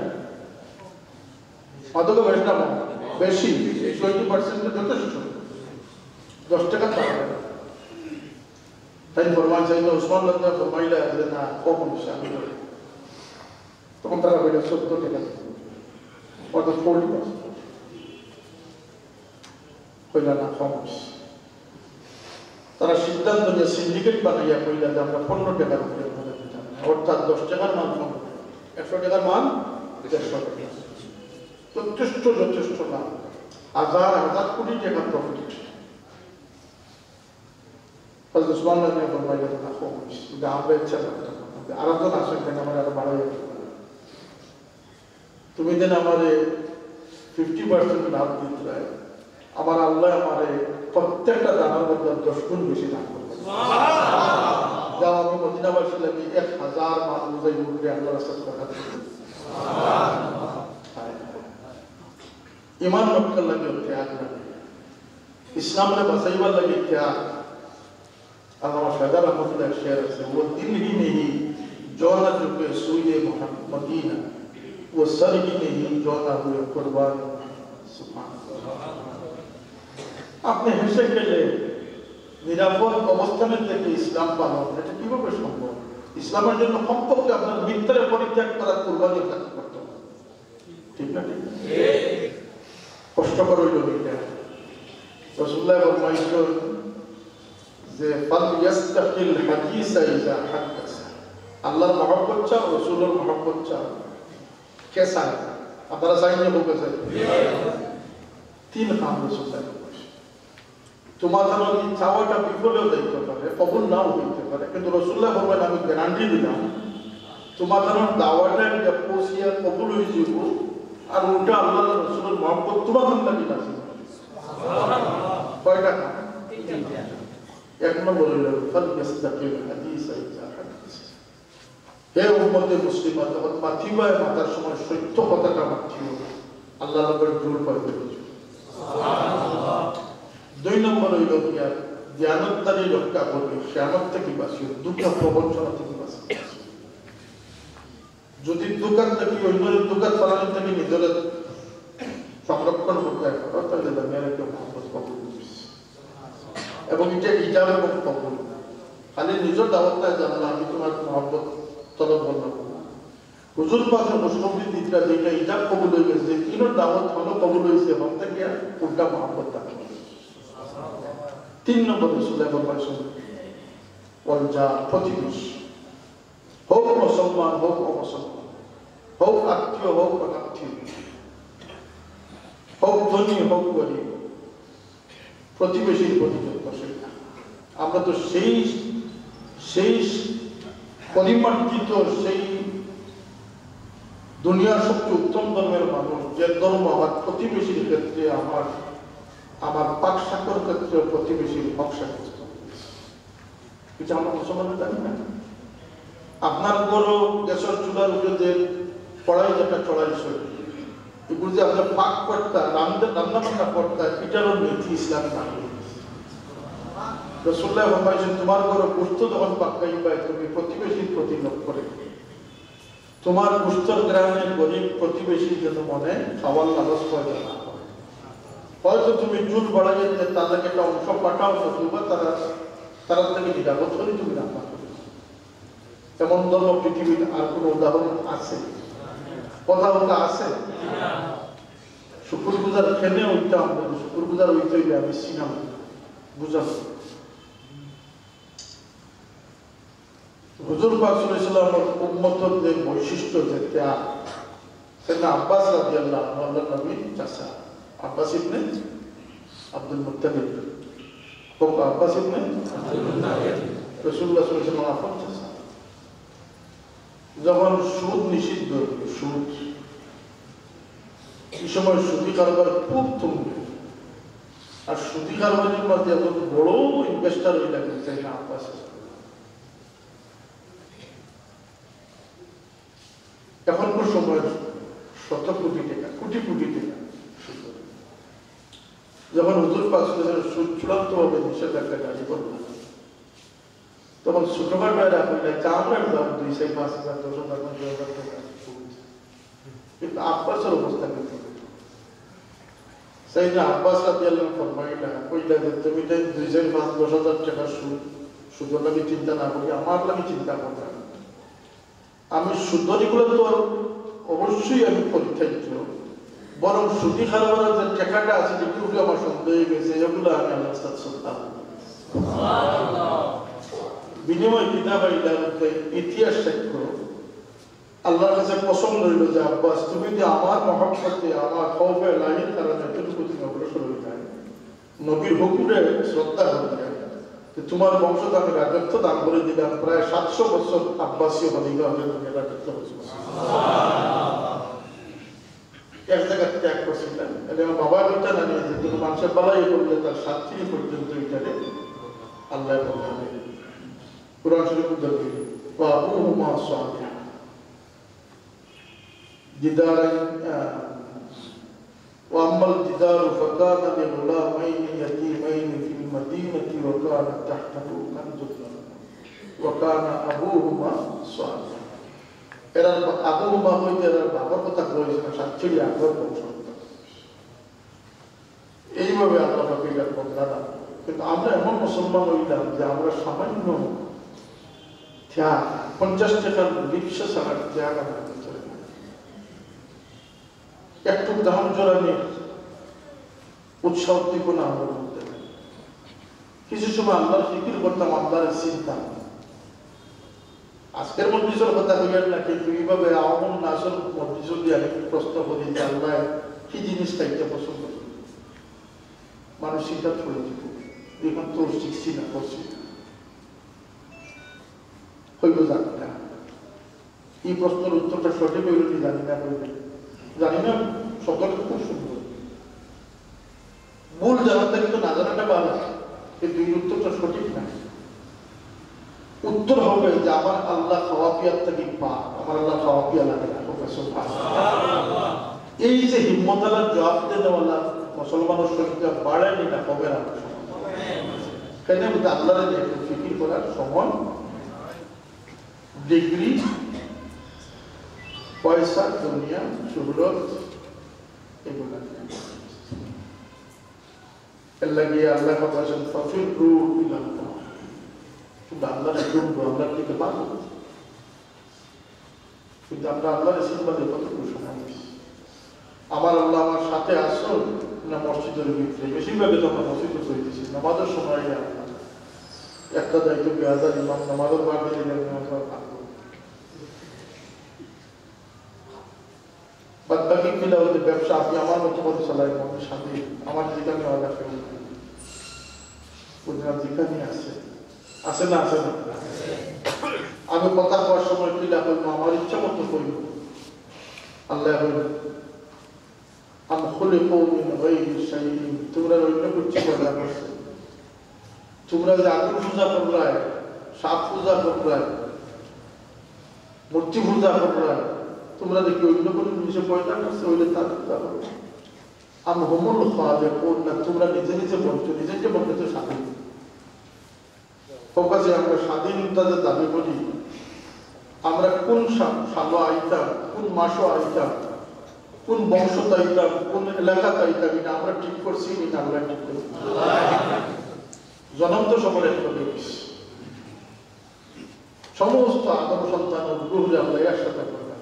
অত তো বেশি না বেশি টোয়েন্টি পার্সেন্ট যথেষ্ট দশ টাকা বারো টাকা তাই ফরমান চাইলে উসমান রাদিয়াল্লাহু ফরমাইলা যে না কখন আমি তখন তারা বলে চোদ্দ টাকা অর্থাৎ ফোর্টি পার্সেন্ট কইলা না কমস তারা সিদ্ধান্ত নিয়ে সিন্ডিকেট বানাইয়া কইলা যে আমরা পনেরো টাকার উপরে অর্থাৎ দশ টাকার মান পনেরো একশো টাকার মান দেড়শো টাকা যথেষ্ট যথেষ্ট না হাজার হাজার কোটি টাকা প্রফিট উসমান রাদিয়াল্লাহু ফরমাইলা না কমস এটা আমরা ইচ্ছা করতাম আরো তো আসেন কেন আমার আরো বাড়াইয়া তুমি দেন আমারে ফিফটি পার্সেন্ট লাভ দিতে আমার আল্লাহ আমারে প্রত্যেকটা দানার মধ্যে দশ গুণ বেশি দান করবে যা আমি মদিনাবাসী লাগি এক হাজার মান বুঝাই উঠলে আল্লাহ রাস্তা দেখা দেবে ইমান রক্ষার লাগে ত্যাগ লাগে ইসলামকে বাঁচাইবার লাগে ত্যাগ আল্লাহ শাহজাদ রহমতুল্লাহ শের আছে ও দিল হি নেই জওয়ানা চুকে সুইয়ে মদিনা वो सर ही नहीं जोता हुए कुर्बान আপনি হেসে গেলে নিরাপদ অবস্থানে থেকে ইসলাম পালন এটা কিভাবে সম্ভব ইসলামের জন্য কমপক্ষে আপনার মিত্রে পরিত্যাগ করার কুরবানি করতে হবে ঠিক না ঠিক কষ্টকর হইল এটা রাসূলুল্লাহ ফরমাইছেন যে ফাল ইয়াস্তাকিল হাদিসা ইযা হাদাসা আল্লাহর মহব্বত চাও রাসূলের মহব্বত চাও कैसा है আপনারা চাইলে বলতে চাই তিন কাম রাসূলুল্লাহ তোমার এই চাওয়াটা বিফলেও যাইতে পারে, কবুল নাও হইতে পারে, কিন্তু রাসূলুল্লাহ বলবেন আমি গ্যারান্টি দিলাম তোমার দাওয়াটা যে পৌঁছিয়া কবুল হয়ে যাব আর ওটা আল্লাহ রাসূলের মহব্বত তোমার লাগি না। কয়টা কাজ? এক নম্বর হইল ফালইস্তাকিম হাদিস ইজা হাদিস। হে উম্মতে মুসলিমা, যখন মাথিবায় মাতার সময় সত্য কথাটা মাথিও আল্লাহ নবীর জোর পাইবে। দুই নম্বর হইল গিয়া জ্ঞানত্তারি রক্ষা করবে, শেয়ানত থেকে বাঁচিও, দুঃখ প্রবঞ্চনা থেকে বাঁচিও। যদি দোকান থেকে অন্যের দোকান চালানো থেকে নিজের সংরক্ষণ করতে পারো তাহলে দুনিয়ার একটা মহব্বত কবুল করবে। এবং এটা ইজাব এবং কবুল, খালি নিজের দাওয়াতটা জানলা আমি তোমার মহব্বত তলব বললাম। হুজুর পাকের মুসলিম দিকটা যেটা ইজাব কবুল হয়ে গেছে, তিনের দাওয়াত হলো কবুল হয়েছে এবং থেকে উল্টা মহব্বত থাকে। তিন নম্বর রাসূলুল্লাহ বলেছেন ওয়ালজা, প্রতিবেশী, হোক মুসলমান হোক অমুসলমান, হোক আত্মীয় হোক অনাত্মীয়, হোক ধনী হোক গরিব, প্রতিবেশীর প্রতি যত্নশীল। আমরা তো সেই সেই পরিমার্জিত সেই দুনিয়ার সবচেয়ে উত্তম ধর্মের মানুষ যে ধর্ম আমার প্রতিবেশীর ক্ষেত্রে আমার আমার পাক শাকর ক্ষেত্রে প্রতিবেশীর হক সাব্যস্ত, এটা আমরা মুসলমানের জানি না। আপনার বড় গ্যাসের চুলার উপরে পড়াই যেটা চড়াইছে এগুলো যে আপনার পাক কর্তা রান্না রান্না বান্না কর্তা এটারও নীতি ইসলাম না। রাসূলুল্লাহ বলেছেন তোমার বড় গোশত যখন পাকাই পায় তুমি প্রতিবেশীর প্রতি লক্ষ্য রেখো, তোমার গোশতের গ্রামের গরিব প্রতিবেশীর জন্য মনে খাওয়ার লালস পয়দা না হয়। হয়তো তুমি জুল বাড়াই যে তাদেরকে একটা অংশ পাঠাও নতুবা তারা তারা থেকে নিরাপদ করে তুমি রান্না করো। এমন ধর্ম পৃথিবীর আর কোন উদাহরণ আছে? কথা বলতে আছে? শুকুর গুজার খেলে ওইটা আমরা শুকুর গুজার ওইটা হইলে আমি সিনেমা বুঝাব। হুজুর পাক সাল্লাল্লাহু আলাইহি ওয়াসাল্লামের উম্মতের যে বৈশিষ্ট্য যে ত্যাগ, সেটা আব্বাস রাদিয়াল্লাহু আনহু আল্লাহর নবীর চাচা আব্বাস ইবনে আব্দুল মুত্তালিব, কোন আব্বাস ইবনে আব্দুল মুত্তালিব রাসূলুল্লাহ সাল্লাল্লাহু আলাইহি ওয়াসাল্লাম আপন চাচা। যখন সুদ নিষিদ্ধ, সুদ এই সময় সুদি কারবার খুব তুঙ্গে, আর সুদি কারবারের মধ্যে এত বড় ইনভেস্টার হয়ে লাগবে চাই না আব্বাস। এখনকার সময় শত কোটি টাকা কোটি কোটি টাকা যখন হুজুর পাক সুদ চূড়ান্ত ভাবে নিষেধাজ্ঞা জারি করবে, তখন ছোটবার বাইরে আপনার চামড়ার দাম দুই চাই পাঁচ হাজার দশ হাজার দুই হাজার টাকা, কিন্তু আব্বাসের অবস্থা কিন্তু সেই যে আব্বাস রাদিয়াল্লাহু আনহু ফরমাইলা কইলা যে তুমি তাই দুই চাই পাঁচ দশ হাজার টাকা সুদ সুদের লাগে চিন্তা না করি আমার লাগে চিন্তা করবে। আমি সুদরিগুলো তো অবশ্যই আমি পরিত্যাজ্য, বরং সুদি কারবারের যে টাকাটা আছে যেগুলো আমার সন্দেহ হয়ে গেছে এগুলো আমি আল্লাহর কাছে সুলতান বিনিময় কিতাব ইতিহাস সাক্ষ্য আল্লাহর কাছে পছন্দ হইল যে আব্বাস তুমি যে আমার মহব্বতে আমার খৌফে লাহির কারণে এতটুকু তুমি অগ্রসর হয়ে যায়, নবীর হুকুমে শ্রদ্ধা হয়ে যায়, তোমার বংশতে আমি রাজত্ব দান করে দিলাম। প্রায় সাতশো বছর আব্বাসীয় খলিফা হলে তুমি রাজত্ব হয়েছিল, এক জায়গায় ত্যাগ করছিলেন। আমার বাবার ওইটা না নিয়ে যে কোনো মানুষের বালাই করলে তার সাতটি পর্যন্ত ওইটারে আল্লাহ বলতে কুরআন শরীফ উদ্ধার করি ওয়াবুহুমা সালিহা জিদারান وأما الجدار فكان لغلامين يتيمين في المدينة وكان تحته كنز لهما وكان أبوهما صالحا। এরা আবুহুমা হইতে এরা বাবার কথা বলেছেন সাতচল্লিশ আকবর বংশ, এইভাবে আল্লাহ পাকের বদলা দান। কিন্তু আমরা এমন মুসলমান হইলাম যে আমরা সামান্য ত্যাগ পঞ্চাশ টাকার রিক্সা ছাড়ার ত্যাগ আমরা করতে পারি না। একটু দাম জোরানি উৎসাহ উদ্দীপনা আমরা করতে পারি। কিছু সময় আল্লাহর ফিকির করতাম, আল্লাহর চিন্তা। আজকের মজলিসের কথা হইয়ার না, কিন্তু এইভাবে আমল নাসর মজলিস দিয়ে আমি প্রশ্ন করি যে আল্লাহ কি জিনিস খাইতে পছন্দ করি, মানুষ চিন্তা করে দিত এখন তো শিখছি না করছি হইব জানি না এই প্রশ্নের উত্তরটা সঠিক হইল কি জানি না হইবে জানি না সকলে খুব সুন্দর মূল জানার থেকে তো না জানাটা ভালো কিন্তু এই উত্তরটা সঠিক না উত্তর হবে যে আমার আল্লাহ খাওয়া পিয়ার থেকে পা আমার আল্লাহ খাওয়া পিয়া লাগে না এই যে হিম্মতালার জবাব দেওয়ালা মুসলমানের সংখ্যা বাড়ায়নি না হবে না কেন আল্লাহর একটু ফিকির করার সময় ডিগ্রি পয়সা দুনিয়া সুহরত এগুলা এর লাগিয়ে আল্লাহ বলেছেন ফফির রূহ ইলাল্লাহ কিন্তু আল্লাহর হুকুম আল্লাহর দিকে পাবো কিন্তু আমরা আল্লাহর সিম্বালে কতটুকু সময় আমার আল্লাহ আমার সাথে আসুন না মসজিদের ভিতরে বেশিরভাগে তো আমরা মসজিদে চলতেছি নামাজের সময় একটা দায়িত্ব বেহাজার ইমাম নামাজের বার দিলে বাদ বাকি কিনা হতে ব্যবসা আপনি আমার মতো মতো চালাই আমি স্বাধীন আমার জীবিকা নেওয়া লাগবে জীবিকা নিয়ে আসে আসে না আসে না আমি কথা কওয়ার সময় কিনা করবো আমার ইচ্ছা মতো করব আল্লাহ আমি খুলে কৌমিন হয়ে তোমরা অন্য করছি কথা করছে তোমরা যে আগুন পূজা করলায় সাপ পূজা করলায় মূর্তি পূজা করলায় তোমরা দেখি অন্য কোনো জিনিসে পয়দা করছে ওইলে তার পূজা করো আমি হোমল খাওয়া যায় না তোমরা নিজে নিজে বলছো নিজে নিজে বলতে তো স্বাধীন ফোকাসে আমরা স্বাধীনতাদের দাবি করি আমরা কোন সালো আইতাম কোন মাসও আইতাম কোন বংশ তাইতাম কোন এলাকা তাইতাম এটা আমরা ঠিক করছি এটা আমরা ঠিক করি জনম তো সকলে সমস্ত আদম সন্তান গ্রুহরে আমরা একসাথে করলাম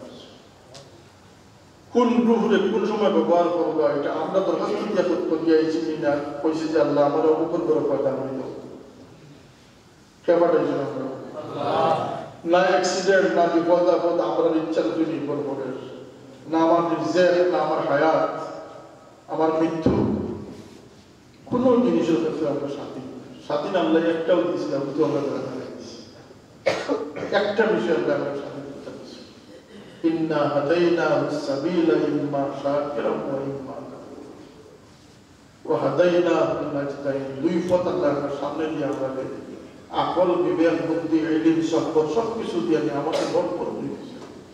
কোন গ্রুহরে কোন সময় ব্যবহার করবো এটা আমরা দরখাস্ত দিয়ে করিয়া এসেছি না কইছি যে আল্লাহ আমরা উপর করে পয়দা হইল কে পাঠাইছেন আমরা না অ্যাক্সিডেন্ট না বিপদ আপদ আমরা ইচ্ছার উপর নির্ভর করে না আমার রিজেক না আমার হায়াত আমার মৃত্যু কোন জিনিসের ক্ষেত্রে আমরা স্বাধীন স্বাধীন আল্লাহ একটাও দিয়েছিলাম কিন্তু আমরা দেখা দিয়েছি একটা বিষয় আমরা স্বাধীনতা দিয়েছি ইন্না হাদাইনাহু সাবিলা ইম্মা শাকিরান ওয়া ইম্মা কাফুরা ওয়া হাদাইনাহু নাজদাইন দুই পথ আল্লাহ সামনে দিয়ে আমরা আকল বিবেক বুদ্ধি ইলম সবর সবকিছু দিয়ে আমাকে ভরপুর দিয়েছে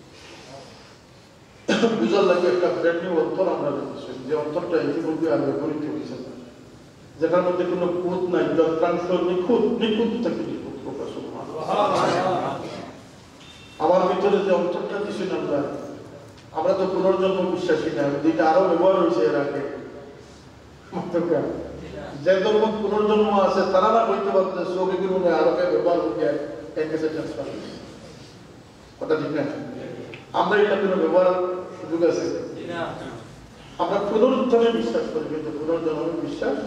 বুঝার লাগে একটা ব্র্যান্ড নিউ অন্তর আমরা দিয়েছি যে অন্তরটা ইতিমধ্যে আর ব্যবহৃত হয়েছে যেটার মধ্যে কোনো খুঁত নাই যন্ত্রাংশ নিখুঁত নিখুঁত থেকে নিখুঁত প্রকাশ আমার ভিতরে যে অন্তরটা দিয়েছেন আমরা আমরা তো পুনর্জন্ম বিশ্বাসী না যেটা আরো ব্যবহার হয়েছে এর আগে যে ধর্ম পুনর্জন্ম আছে তারা না বলতে পারছে সৌভিকের মনে আরো ব্যবহার হয়ে কথা ঠিক না আমরা এটা কোনো ব্যবহার সুযোগ আছে আমরা পুনরুত্থানে বিশ্বাস করি কিন্তু পুনর্জন্মে বিশ্বাস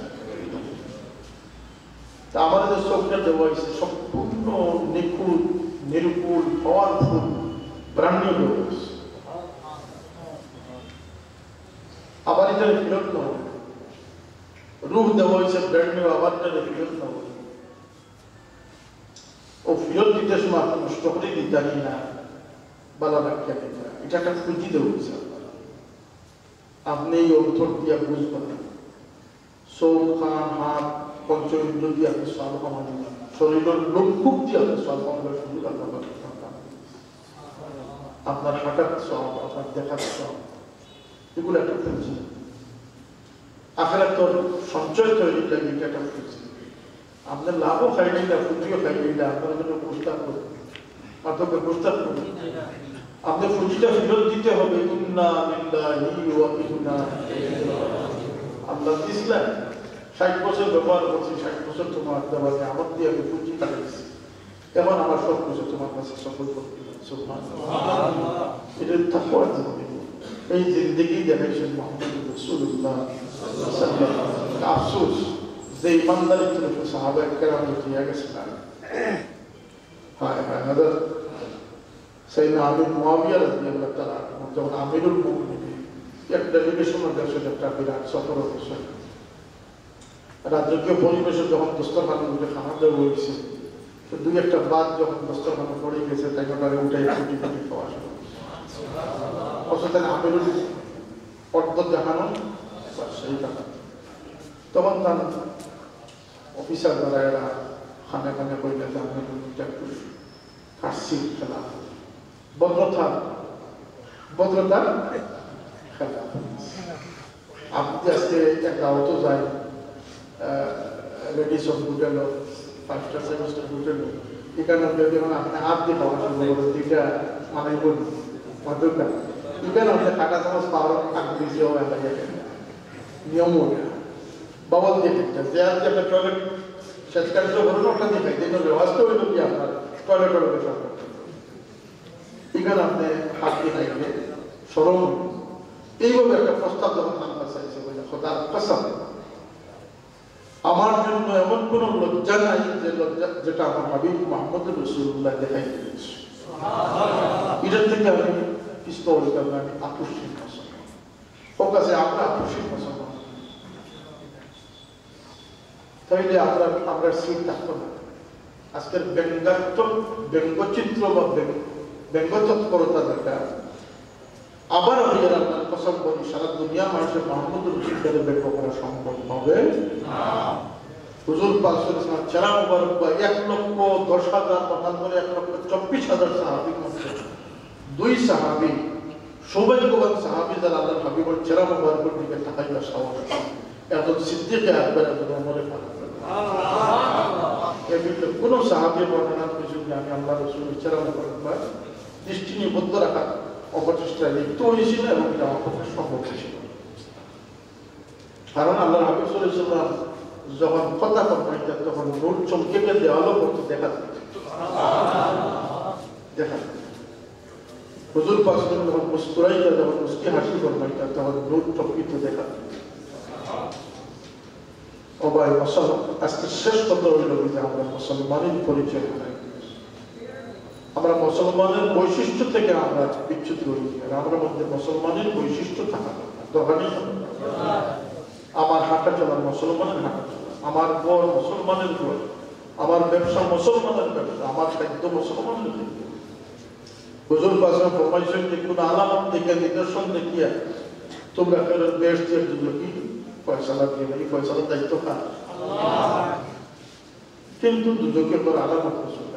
তা আমাদের যে চোখটা দেওয়া হয়েছে সম্পূর্ণ নিখুঁত নির্ভুল পাওয়ারফুল ব্রাহ্মণ দেওয়া আবার এটা ফেরত নেওয়া রূহ দেওয়া হয়েছে ব্র্যান্ড নিউ আবার এটা ফেরত নেওয়া ও ফেরত দিতে সময় নষ্ট করে দিতে না বালা ব্যাখ্যা দিতে এটা একটা খুঁজি দেওয়া হয়েছে আপনি এই অন্তর দিয়ে বুঝবেন চোখ কান হাত পঞ্চ ইন্দ্র দিয়ে আপনি স্বাদ কমানো শরীরের লোককুপ দিয়ে আপনি স্বাদ কমানোর সুযোগ আপনার আপনার হাঁটার সব আপনার দেখার সব এগুলো একটা খুঁজি আখেরাত তোর সঞ্চয় তৈরি লাগে এটা একটা খুঁজি আপনার লাভও খাইনি না পুঁজিও খাইনি না আপনার জন্য প্রস্তাব করুন আপনাকে প্রস্তাব করুন আপনি পুঁজিটা ফেরত দিতে হবে ইন্না লিল্লাহি ওয়া ইন্না ইলাইহি রাজিউন আল্লাহ ইসলাম ষাট বছর ব্যবহার করছি ষাট বছর তোমার দেওয়াকে আমার দিয়ে আমি পুঁজি কাটাইছি এখন আমার সব কিছু তোমার কাছে সফল করতে এটা তাকওয়া জীবন এই জিন্দেগি দেখাইছেন মুহাম্মদ রাসূলুল্লাহ সাল্লাল্লাহু আলাইহি ওয়াসাল্লাম আফসোস যে ইমানদারি তরফ সাহাবায়ে কেরাম দিয়ে গেছেন হায় হায় হযরত সাইয়েদনা আমির মুয়াবিয়া রাদিয়াল্লাহু তাআলা যখন আমিরুল মুমিনিন এক ডেলিগেশনের কাছে একটা বিরাট সফর হয়েছে রাজকীয় পরিবেশে যখন দস্তরখানে উঠে খানা দেওয়া হয়েছে, তো দুই একটা বাদ যখন দস্তরখানে পড়ে গেছে তাই ওটাকে উঠে কুটি কুটি খাওয়া শুরু অথচ আমেরুল পর্দ দেখানো সেই টাকা। তখন তার অফিসার দ্বারা এরা খানে খানে কইলে আমেরুলটা একটু কাশি খেলা ভদ্রতা ভদ্রতা খেলা। আপনি আজকে একটা অটো যায় ladies of hotel five star seven star hotel, এখানে যখন আপনি হাত দিয়ে পাওয়া শুরু করেন দুইটা মানে বলি ভদ্রতা এখানে আপনি কাটা চামচ পাওয়ার আগ দিয়ে নিয়ম বাবল দিয়ে দেখতে যে আজকে একটা টয়লেট শেষ কার্য করুন ওটা দিয়ে খাই এই ব্যবস্থা হইল কি আপনার টয়লেট টয়লেট সব এখানে আপনি হাত দিয়ে খাইলে সরম এইভাবে একটা প্রস্তাব যখন আমরা চাইছে বলে খোদার কসম আমার জন্য এমন কোন লজ্জা নাই যে লজ্জা যেটা আমার হাবিব মুহাম্মদ রাসূলুল্লাহ দেখাই দিয়েছে। এটার থেকে আমি পিছপা হইতাম না, আমি আকস্মিক মুসলমান ওর কাছে আমরা আকস্মিক মুসলমান তাইলে আমরা আমরা সিট থাকতো না। আজকের ব্যঙ্গাত্মক ব্যঙ্গচিত্র বা ব্যঙ্গতৎপরতা যেটা আবার হইয়ার আপনার কসম করি সারা দুনিয়া মানুষের মোহাম্মদ রসুলকে ব্যঙ্গ করা সম্ভব হবে না। হুজুর পাক সাল্লাল্লাহু আলাইহি ওয়াসাল্লাম চেরা মুবারক বা এক লক্ষ দশ হাজার প্রধান করে এক লক্ষ চব্বিশ হাজার সাহাবীর মধ্যে দুই সাহাবী সৌভাগ্যবান সাহাবী যারা আল্লাহর হাবিবের চেরা মুবারকের দিকে তাকাইবার সাহস একজন সিদ্দিকে আকবর একজন ওমরে ফারুক। এর ভিতরে কোন সাহাবী বর্ণনার সুযোগ নেই আমি আল্লাহ রসুলের চেরা মুবারক বা দৃষ্টি নিবদ্ধ রাখা অপচেষ্টায় লিপ্ত হয়েছিল এবং এটা আমার পক্ষে সম্ভব হয়েছিল। কারণ আল্লাহ হাবিব সাল্লাল্লাহু আলাইহি ওয়াসাল্লাম যখন কথা করতেন তখন নূর চমকে দেওয়ালও করতে দেখা যেত দেখা যেত হুজুর পাক সাল্লাল্লাহু আলাইহি ওয়াসাল্লাম যখন মুস্কুরাইতে যখন মুস্কি হাসি করতেন তখন নূর চমকিতে দেখা যেত। ও ভাই মুসলমান আজকে শেষ কথা হইল যে আমরা মুসলমানের পরিচয় হারাই, আমরা মুসলমানের বৈশিষ্ট্য থেকে আমরা বিচ্যুত হই। আমাদের মধ্যে মুসলমানের বৈশিষ্ট্য থাকা দরকার নেই। আমার হাঁটা চলা মুসলমানের হাঁটা চলা, আমার ঘর মুসলমানের ঘর, আমার ব্যবসা মুসলমানের ব্যবসা, আমার খাদ্য মুসলমানের খাদ্য। হুজুর পাক ফরমাইছেন যে কোন আলামত দেখে নিদর্শন দেখিয়া তোমরা ফেরত বেশ দিয়ে দিল কি ফয়সালা দিয়ে এই ফয়সালার দায়িত্ব কার? কিন্তু দুজকের পর আলামত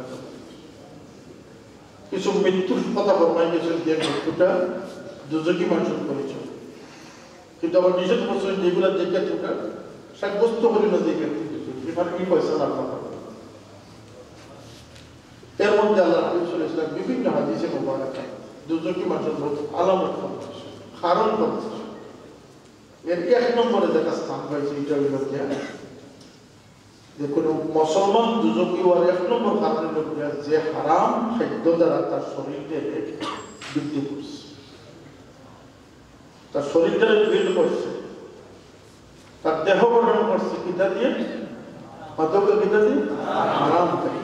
কিছু মৃত্যুর কথা বর্ণাই গেছেন যে মৃত্যুটা দুজকি মানুষের পরিচয়, কিন্তু আবার নিজের বছর যেগুলো দেখে তোটা সাব্যস্ত করি না দেখে এখানে কি পয়সা লাভ না। এর মধ্যে আল্লাহ হাবিব সাল্লাল্লাহু আলাইহি ওয়াসাল্লাম বিভিন্ন হাদিসে মুবারক দুজকি মানুষের বহুত আলামত করতেছে কারণ করতেছে। এর এক নম্বরে যেটা স্থান পাইছে এটা হইল যে কোন মুসলমান দুজকি হওয়ার এক নম্বর কারণ হল যে হারাম খাদ্য দ্বারা তার শরীরকে বৃদ্ধি করছে, তার শরীরটারে বিল্ড করছে, তার দেহ গঠন করছে কিতা দিয়ে? মাদক কিতা দিয়ে? হারাম থেকে।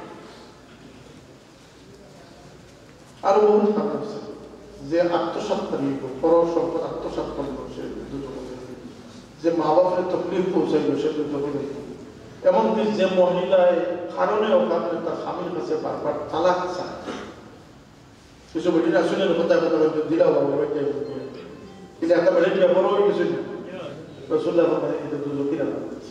আরো বহুত কারণ আছে যে আত্মসাৎ করিব পরশ সম্পদ আত্মসাৎ করল সে যে মা বাপের তকলিফ পৌঁছাইল সে দুজনে। এমনকি যে মহিলায় কারণে অকারণে তার স্বামীর কাছে বারবার তালাক চায়, কিছু মহিলা শুনে কথা কথা বলতে দিলা বাবা কিন্তু একটা বেড়ে বড় হয়ে গেছে রসুল্লাহ এটা দুজকিরা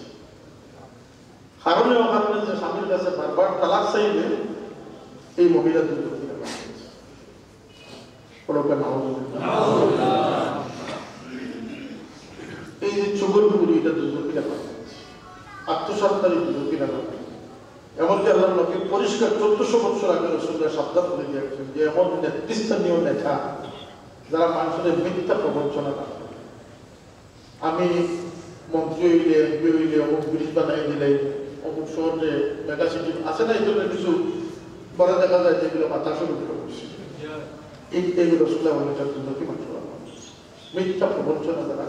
কারণে অকারণে যে স্বামীর কাছে বারবার তালাক চাইবে এই মহিলা দুজকিরা এই যে চুগলপুরি এটা দুজকিরা আত্মসত্তারী দুজকিরা এমনকি আল্লাহ নবী পরিষ্কার চোদ্দশো বছর আগে রসুল্লাহ সাবধান করে দিয়েছেন যে এমন নেতৃস্থানীয় নেতা যারা মানুষের মিথ্যা প্রবঞ্চনা করে। আমি মন্ত্রী হইলে এমপি হইলে অমুক ব্রিজ বানাই দিলে অমুক শহরে মেগা সিটি আছে না, এই জন্য কিছু বড় দেখা যায় যেগুলো বাতাসের উপরে বসে এইগুলো শুনলে আমাদের দুজনকে মানুষ মিথ্যা প্রবঞ্চনা দ্বারা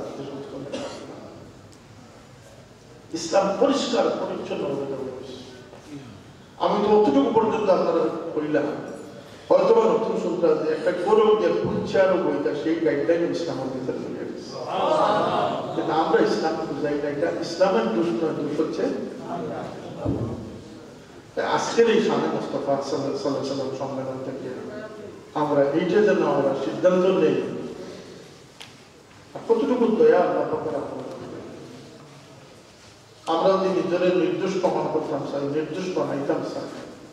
ইসলাম পরিষ্কার পরিচ্ছন্ন হয়ে যাবে। আমি তো অতটুকু পর্যন্ত আপনারা কইলাম হয়তো বা নতুন শুনতে যে একটা গরু যে পুঞ্চার বইটা সেই গাইডলাইন ইসলামের ভিতরে কিন্তু আমরা ইসলাম বুঝাই না, এটা ইসলামের দোষ নয়, দোষ হচ্ছে আজকের এই শানে মুস্তাফা সাল্লাল্লাহু আলাইহি ওয়াসাল্লাম সম্মেলন থেকে আমরা এইটা যেন আমরা সিদ্ধান্ত নেই কতটুকু দয়া আল্লাহ পাকের আমরা যদি নিজের নির্দোষ প্রমাণ করতাম চাই, নির্দোষ বানাইতাম চাই,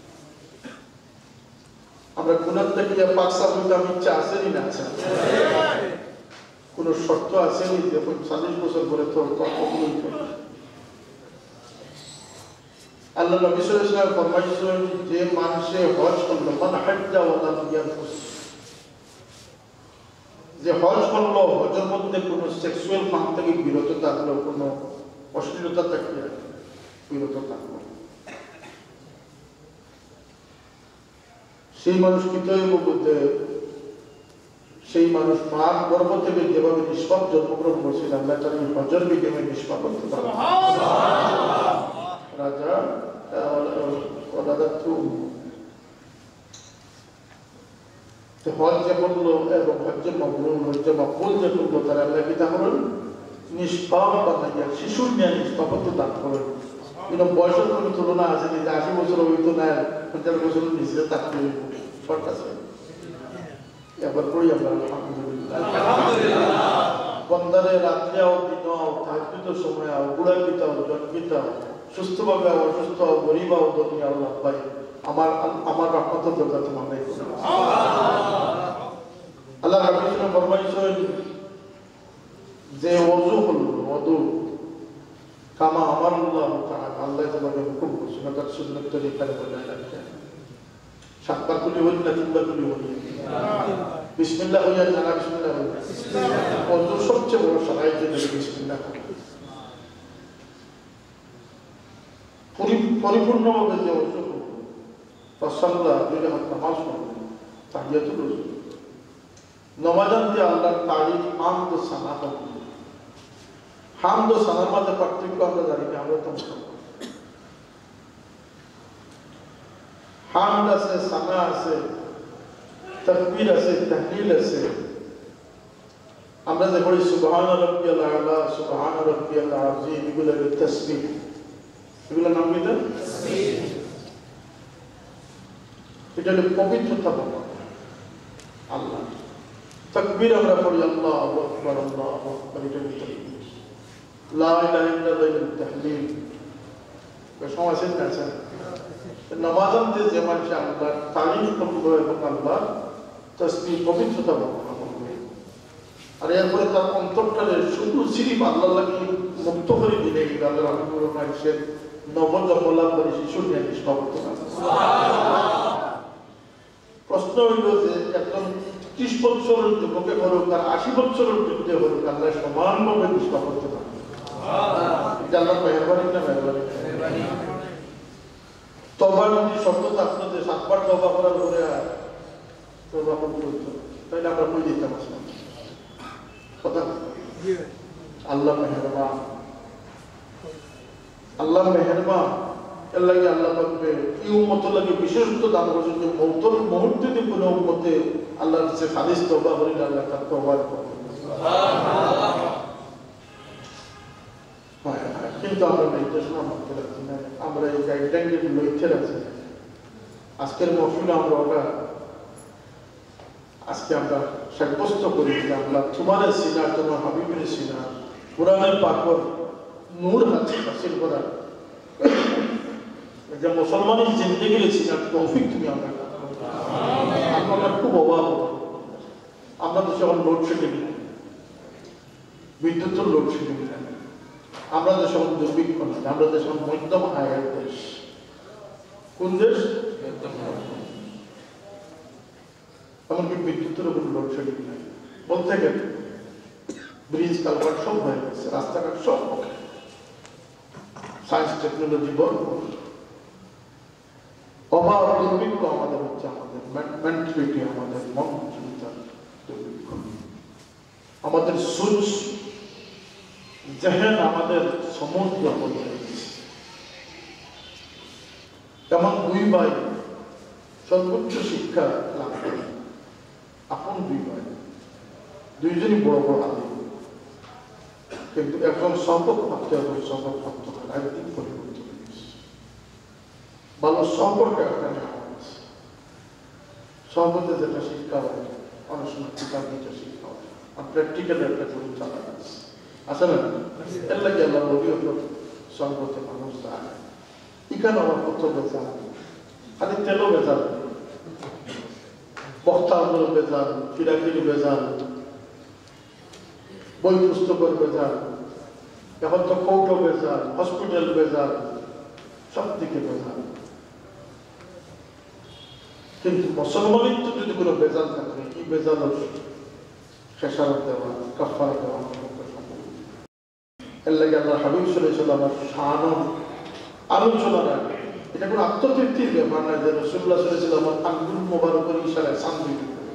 আমরা গুনাহ থেকে পাক সাবধান ইচ্ছা আসেনি না আছে কোন শর্ত আসেনি যে চল্লিশ বছর পরে তোর কখনো আল্লাহ নবী সাল্লাল্লাহু আলাইহি ওয়াসাল্লাম ফরমাইছেন যে মানুষে হজ করলো মান হাজ্জা ওয়া লাম ইয়ানফুস, যে হজ করলো হজের মধ্যে কোনো সেক্সুয়াল কাম থেকে বিরত থাকলো, কোনো অশ্লীলতা থেকে বিরত থাকলো, সেই মানুষ কি তৈব বলতে সেই মানুষ মার গর্ভ থেকে যেভাবে নিষ্পাপ জন্মগ্রহণ করছিল আল্লাহ তার হজের বিনিময়ে নিষ্পাপ করতে পারে রাজা রাজা হজ যে করলো এবং হজ্জে মাবরুর হজ্জে মাকবুল যে করলো তারা আল্লাহ কি তা হলেন নিষ্পাপ বানাইয়া শিশুর নিয়ে নিষ্পাপত্ব দান করেন। কিন্তু বয়সের কোনো তুলনা আছে যে আশি বছর হইতো না পঞ্চাশ বছর নিচে থাকতে শর্ট আছে। এবার করি আমরা আলহামদুলিল্লাহ বন্দারে রাত্রে আও দিন আও তাহাজ্জুদ সময় আও বুড়া পিতাও জন্মিতা সুস্থভাবে আও অসুস্থ আও গরিব আও ধনী আল্লাহ ভাই আমার আমার রহমতের দরজা তোমার নাই আল্লাহ রাব্বুল ফরমাইছেন যে ওযু হলো ওযু কামা আমার আল্লাহ তাআলা আল্লাহ তোমাকে হুকুম করেছেন তার সুন্নাত তরিকায় বজায় রাখতে সাতবার কুলি হল না তিনবার কুলি হল বিসমিল্লাহ হইয়া জানা বিসমিল্লাহ ওযু সবচেয়ে বড় শরঈত যে বিসমিল্লাহ পরিপূর্ণভাবে যে ওযু ফসল্লা দুই রাকাত নামাজ পড়বেন তাহিয়াতুল ওযু নামাজান যে আল্লাহর তারিফ হামদ ও সানা হবে হামদ ও সানার মধ্যে পার্থক্য আমরা জানি না আমরা তো হামদ আছে সানা আছে তাকবীর আছে তাহলিল আছে আমরা যে বলি সুবহান রাব্বিয়াল আলা সুবহান রাব্বিয়াল আযীম এগুলো তাসবিহ এগুলো নাম কি তাসবিহ এটা হলো পবিত্রতা বলা আল্লাহ তাকবীর আমরা পড়ি আল্লাহু আকবার আল্লাহু আকবার এটা তাকবীর লা ইলাহা ইল্লাল্লাহ তাহলিল সময় শেষ না স্যার নামাজান যে মানুষ আল্লাহর তারিফ করবে এবং আল্লাহর তাসবিহ পবিত্রতা বর্ণনা করবে আর এরপরে তার অন্তরটারে শুধু সিরিফ আল্লাহকে মুক্ত করে দিলে আল্লাহ রাব্বুল মানুষের নবজন্মলাভ করে শিশুর নিয়ে নিষ্ঠা করতে পারে প্রশ্ন হইল যে একজন ত্রিশ বছরের যুবকে হোক আর আশি বছরের যুদ্ধে হোক আল্লাহ সমানভাবে নিষ্ঠা করতে পারে আল্লাহ মেহরবানি না মেহরবানি তবা যদি শব্দ থাকতো যে সাতবার তবা করার পরে তবা করতে হতো তাইলে আমরা বই দিতাম আসলাম কথা আল্লাহ মেহরবান আল্লাহ মেহরবান এর লাগে আল্লাহ পাকবে এই উম্মত লাগে বিশেষত্ব দান করেছেন যে মৌতর মুহূর্তে যদি কোনো উম্মতে আল্লাহর কাছে খালিস তওবা করেন আল্লাহ তার তওবা করবেন কিন্তু আমরা নির্দেশনা মানতে রাখছি না আমরা এই গাইডলাইন যেগুলো ইচ্ছে রাখছি আজকের মহফিলে আমরা ওটা আজকে আমরা সাব্যস্ত করি যে আল্লাহ তোমার সিনা তোমার হাবিবের সিনা কোরআনের পাকর নূর হাসিল করা যে মুসলমানের জিন্দেগির সিনার তৌফিক তুমি আমরা আমরা খুব অভাব আমরা তো যখন লোডশেডিং বিদ্যুতের লোডশেডিং আমরা দেশ এখন দুর্ভিক্ষ নয় আমরা দেশ এখন মধ্যম আয়ের দেশ কোন দেশ এমনকি বিদ্যুতের উপর লোডশেডিং নাই বলতে গেলে ব্রিজ কালভার্ট সব হয়ে গেছে রাস্তাঘাট সব সায়েন্স টেকনোলজি ভরপুর অভাব দুর্ভিক্ষ আমাদের হচ্ছে আমাদের মেন্টালিটি আমাদের মন চিন্তার দুর্ভিক্ষ আমাদের সুচ জেহেন আমাদের সমুদ্র হয়ে গেছে তেমন দুই ভাই সর্বোচ্চ শিক্ষা লাভ করে আপন দুই ভাই দুইজনই বড় বড় আলী কিন্তু একজন সহবত প্রাপ্ত এবং সহবত প্রাপ্ত রাজনীতিক পরিবর্তন হয়েছে। ভালো সম্পর্ক একটা নেওয়া হয়েছে। সহবতে যেটা শিক্ষা হয় অনেক সময় কিতাব যেটা শিক্ষা হয় আর প্র্যাকটিক্যালি একটা করে চালা আছে আছে না? এর লাগে আল্লাহ অভিজ্ঞ সহবতে মানুষ যায় এখানে আমার কত বেজাল খালি তেলও বেজাল বক্তাগুলো বেজাল ফিরাফিরি বেজাল বই পুস্তকের বেজাল এখন তো কৌটো বেজাল হসপিটাল বেজাল সব দিকে বেজাল কিন্তু মুসলমানের তো যদি কোনো বেজাল থাকে এই বেজাল খেসারত দেওয়া কাফারা দেওয়া এর লাগে আল্লাহ হাবিব সাল্লাল্লাহু আলাইহি ওয়াসাল্লাম আলোচনা রাখে এটা কোনো আত্মতৃপ্তির ব্যাপার না যে রাসূলুল্লাহ সাল্লাল্লাহু আলাইহি ওয়াসাল্লাম আঙ্গুল মোবারকের ইশারায় সামনে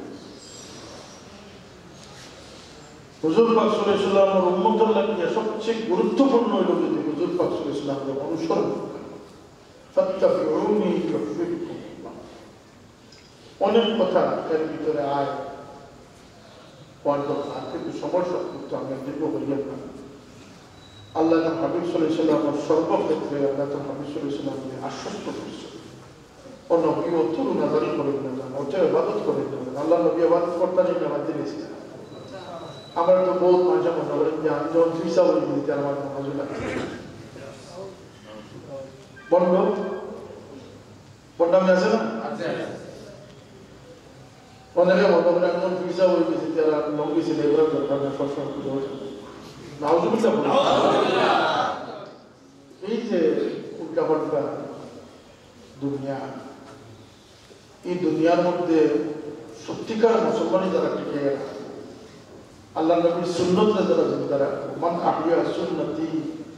হুজুর পাক সাল্লাল্লাহু আলাইহি ওয়াসাল্লামের উম্মতের লাগে সবচেয়ে গুরুত্বপূর্ণ হলো যে হুজুর পাক সাল্লাল্লাহু আলাইহি ওয়াসাল্লামের অনুসরণ ফাত্তাবিউনি ইউহিব্বুকুমুল্লাহ। অনেক কথা এর ভিতরে আয় পর্দা কিন্তু সমস্যা করতে আমি দীর্ঘ করিলাম না। আল্লাহ হাবিব সাল্লাল্লাহু আলাইহি ওয়াসাল্লামের সর্বক্ষেত্রে আল্লাহ হাবিব সাল্লাল্লাহু আলাইহি ওয়াসাল্লামকে আশ্বস্ত করছে ও নবী ও তুরু নাজারি করেন না ওটা ইবাদত করেন না আল্লাহ নবী ইবাদত করতেন না বাদ দিয়েছে। আমরা তো বহুত মাঝে মনে করেন যে আমি যখন ফিসা বলি দিতে আমার মনে লাগে বন্ধ বন্ডামি আছে না অনেকে মনে করেন এমন ফিসা বলি দিতে তারা লঙ্গি ছিল এগুলো দরকার না সবসময় পুজো এই যে উল্টা পাল্টা দুনিয়া এই দুনিয়ার মধ্যে সত্যিকার মুসলমানই যারা টিকে গেছে আল্লাহ নবীর সুন্নতকে যারা জিন্দা রাখবে মান আহইয়া সুন্নতি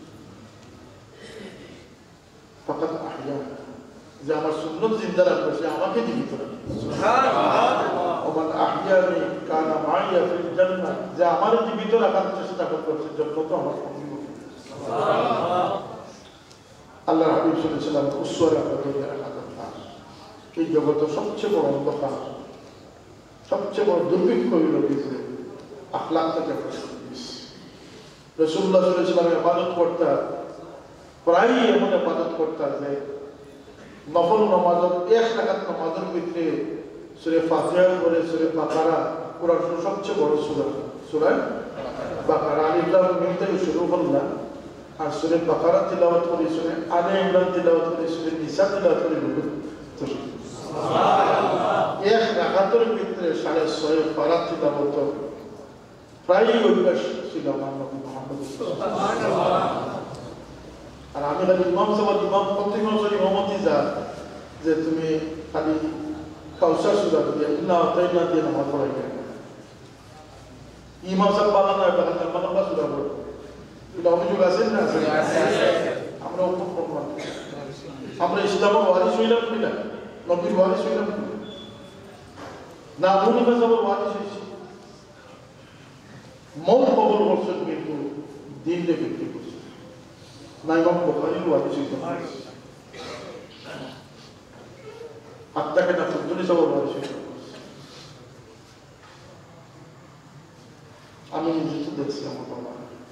ফাকাদ আহইয়া যে আমার সুন্নত জিন্দা রাখবে সে আমাকে জীবিত রাখবে সুবহানাল্লাহ ও মান আহইয়ানি কানা মাইয়া ফিল জান্নাহ যে আমার জীবিত রাখার চেষ্টা করছে জান্নাত আমার সঙ্গী হবে সুবহানাল্লাহ। আল্লাহ হাবিব সাল্লাল্লাহু আলাইহি ওয়াসাল্লাম উসওয়া রাখতে রাখা দরকার। এই জগতের সবচেয়ে বড় অন্ধকার সবচেয়ে বড় দুর্ভিক্ষ হলো যে আখলাক থেকে রাসূলুল্লাহ সাল্লাল্লাহু আলাইহি ওয়াসাল্লাম ইবাদত করতেন প্রায়ই এমন ইবাদত করতেন যে নফল নামাজের এক রাকাত নামাজের ভিতরে সূরা ফাতিহা করে সূরা বাকারা কোরআনের সবচেয়ে বড় সূরা সূরা বাকারা আলিফ লাম মিম থেকে শুরু হলো আর সূরা বাকারা তিলাওয়াত করে সূরা আলে ইমরান তিলাওয়াত করে সূরা নিসা তিলাওয়াত করে তো সুবহানাল্লাহ এক রাকাতের ভিতরে সাড়ে ছয় পারা তিলাওয়াত প্রায়ই অভ্যাস ছিল আমার নবী মুহাম্মদ সুবহানাল্লাহ। আর আমি খালি ইমাম সাহেব ইমাম প্রত্যেক বছর ইমামতি যা যে তুমি খালি কাউসার সুরা দিয়ে না তাই না দিয়ে নামাজ পড়াই না ইমাম সাহেব বালা না বালা না বালা সুরা পড়ো এটা অভিযোগ আছে না আছে আমরা আমরা ইসলামের ওয়ারিস হইলাম কিনা নবীর ওয়ারিস হইলাম না আবু হানিফা সাহেবের ওয়ারিস হয়েছি মন কবল করছেন কিন্তু দিনকে বিক্রি করছে না ইমাম বুখারীর ওয়ারিস হইলাম আত্মাকে না ফুদ্দুলি সাহেবের ওয়ারিস হইলাম। আমি নিজে দেখছি আমার বাবা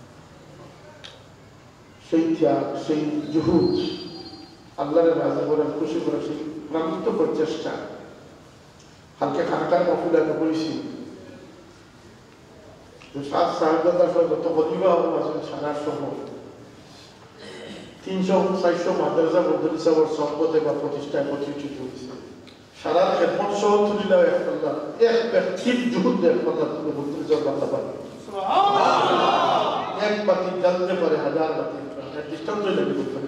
সেই ত্যাগ সেই জুহুদ আল্লাহর রাজি করার খুশি করার সেই প্রাণিত প্রচেষ্টা কালকে খানাকার মফুলে আমি বলেছি সাত সাহেবদার সহ যত গরিবা আছেন সারার সহ তিনশো চারশো মাদ্রাসা মধ্যে সাহেবের সম্পদে বা প্রতিষ্ঠায় প্রতিষ্ঠিত হয়েছে সারা খেদমত সহ তুলিলেও এক পাল্লা এক ব্যক্তির জুহুদ এক পাল্লা তুলে বলতে চাও বাংলা পারে এক বাতি জানতে পারে হাজার বাতি দৃষ্টান্ত লেগে বলতে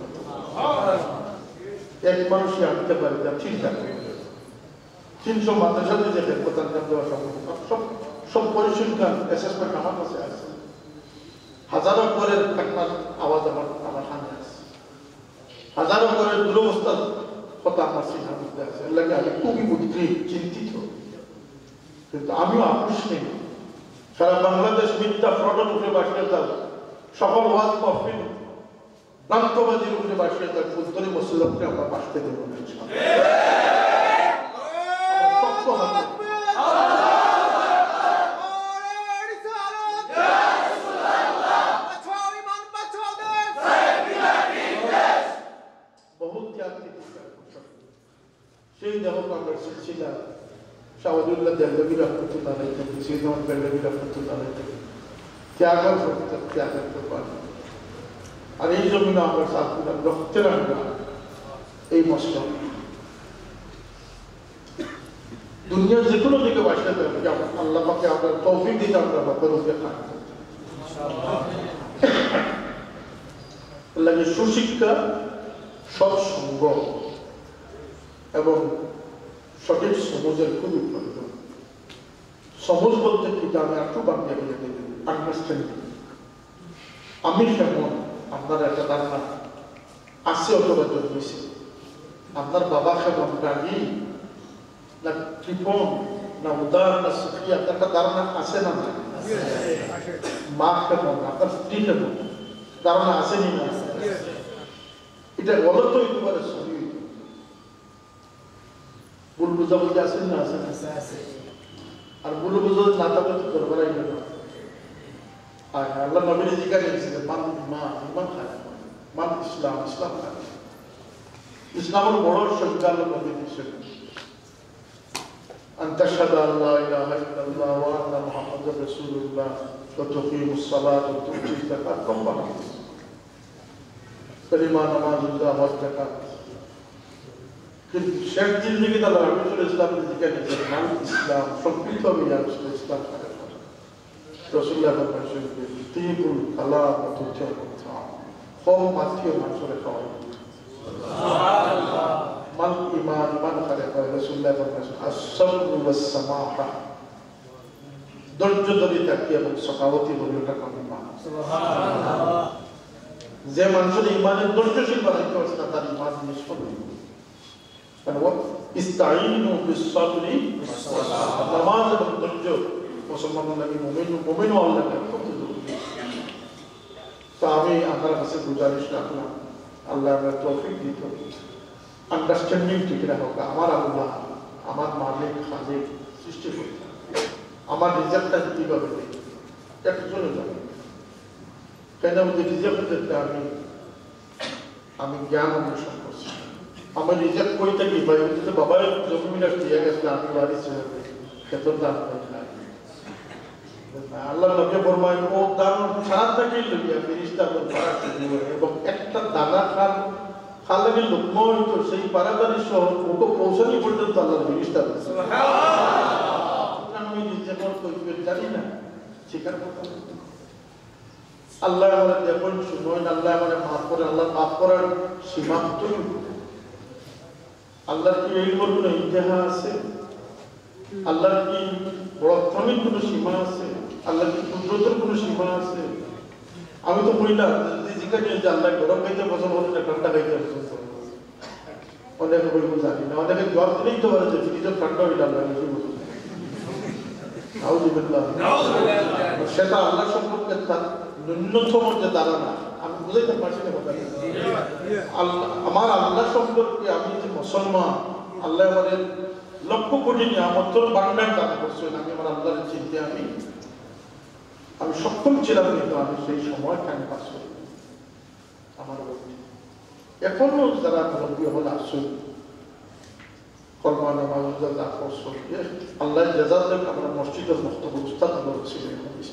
এক মানুষই আনতে পারে যা ঠিক থাকে তিনশো মাদ্রাসাতে যে প্রধান দেওয়া সম্ভব সব সব পরিসংখ্যান অ্যাসেসমেন্ট আমার কাছে আছে হাজারো ঘরের কান্নার আওয়াজ আমার আমার সামনে আছে হাজারো ঘরের দুরবস্থার কথা আমার চিন্তার মধ্যে আছে এর লাগে আমি খুবই উদ্গ্রীব চিন্তিত কিন্তু আমিও আপোষ নেই সারা বাংলাদেশ মিথ্যা ফ্রডের উপরে বাসিয়ে যাও সকল ওয়াজ মাহফিল ভ্রান্তবাদীর উপরে বাসিয়ে যাও ফুলতলি মুসলিমকে আমরা বাসতে দেব না সেই দেখো আমরা সিলসিলা শাহাদুল্লাহ দেহলভী রহমতুল্লাহ আলাইহি থেকে সৈয়দ মোহাম্মদ দেহলভী রহমতুল্লাহ আলাইহি থেকে ত্যাগের প্রতি ত্যাগের করবার আর এই জন্য আমরা সাথীরা রক্তের আমরা এই মশলা দুনিয়ার যে কোনো দিকে বাঁচতে পারি আল্লাহ পাকে আমরা তৌফিক দিতে আমরা বকরুকে খান লাগে সুশিক্ষা সৎসঙ্গ এবং সঠিক সমাজের খুবই প্রয়োজন সমাজ বলতে কি আমি একটু বাকি আন্ডারস্ট্যান্ডিং আমি কেমন আপনার একটা ধারণা আছে অথবা জন্মেছে আপনার বাবা কেমন রাগী না কৃপণ না উদার না সুখী আপনার একটা ধারণা আছে না না মা কেমন আপনার স্ত্রী কেমন ধারণা আসেনি না এটা গলত হইতে পারে সহি ভুল বুঝাবুঝি আসেন না আসেন আর ভুল বুঝাবুঝি না থাকলে তো দরবার আইবে না আল্লাহ নবীর জিজ্ঞাসা করেছিলেন মান ইমান ইমান খায় মান ইসলাম ইসলাম খায় ইসলামের বড় সংজ্ঞা আল্লাহ নবী দিয়েছেন أن تشهد أن لا إله إلا الله وأن محمدا رسول الله وتقيم الصلاة وتؤتي الزكاة كم कलिमा नमाज रोजा हज ज़कात कि शेख जिंदगी दा रसूल इस्लाम ने जिक्र किया नाम इस्लाम संकीर्त में या रसूल इस्लाम का रसूलुल्लाह का फरमान है तीबुल कलाम व तुजल था कौम माथियो मानसरे खाओ सुभान अल्लाह मन ईमान मन करे पर रसूलुल्लाह का फरमान as-sabr was-samaha ধৈর্য ধরে থাকি এবং সকাওতি বলিটা কম না সুবহানাল্লাহ যে মানুষের ইমানের ধৈর্যশীল বানাইতে পারছে না তার ইমান নিষ্ফল কারণ ইস্তাইনু বিস-সাবরি ওয়াস-সালাহ নামাজ এবং ধৈর্য মুসলমানদের লাগি মুমিন মুমিন আল্লাহর কত জরুরি তো আমি আপনার কাছে গুজারিশ রাখলাম আল্লাহ আমাদের তৌফিক দিত আন্ডারস্ট্যান্ডিং ঠিক রাখো আমার আল্লাহ আমার মালিক খালিক সৃষ্টিকর্তা আমার রিজাল্টটা কিভাবে দেয় একটু চলে যাবে কেন আমাদের রিজাল্ট দেখতে আমি আমি জ্ঞান অনুসরণ করছি আমার রিজাল্ট কই থাকি ভাই বলতে বাবার জমিটা দিয়ে গেছে আমি বাড়ি ছেড়ে খেতর দান করে খাই আল্লাহ নবী ফরমায় ও দান ছাড়া থেকে লইয়া ফেরেশতা বল পারা শুরু হয় এবং একটা দানা খান খালাকে লুকমা হইতো সেই পারাবারি শহর ওকে পৌঁছানি পর্যন্ত আল্লাহর ফেরেশতা বল সুবহানাল্লাহ আমি রিজাল্ট কই জানি না স্বীকার করতে আল্লাহ আমাদের দেখুন শুনুন আল্লাহ আমাদের মাফ করে আল্লাহ মাফ করার সীমা কতটুকু আল্লাহর কি এই বলুন ইতিহাস আছে আল্লাহর কি বড়ত্বের কোনো সীমা আছে আল্লাহর কি কুদরতের কোনো সীমা আছে আমি তো বলি না জিজ্ঞাসা যে আল্লাহ গরম খাইতে পছন্দ করে না ঠান্ডা খাইতে পছন্দ অনেকে বলবো জানি না অনেকে জবাব দিলেই তো পারে যে ফ্রিজের ঠান্ডা হইলে আল্লাহ বেশি পছন্দ নাউযুবিল্লাহ নাউযুবিল্লাহ সেটা আল্লাহ সম্পর্কে তার ন্যূনতম যে ধারণা আমি বুঝাইতে পারছি না কথা আল্লাহ আমার আল্লাহ সম্পর্কে আমি যে মুসলমান আল্লাহ আমাদের লক্ষ কোটি নিয়ামতের ভান্ডার দান করছেন আমি আমার আল্লাহর চিনতে আমি আমি সক্ষম ছিলাম কিন্তু আমি সেই সময়খানে পাস করি আমার এখনো যারা মুরব্বী হল আসুন কলমা নামাজ রোজা করছেন আল্লাহ জাযাত দেন আমরা মসজিদের মুক্তব উস্তাদ বলছিলেন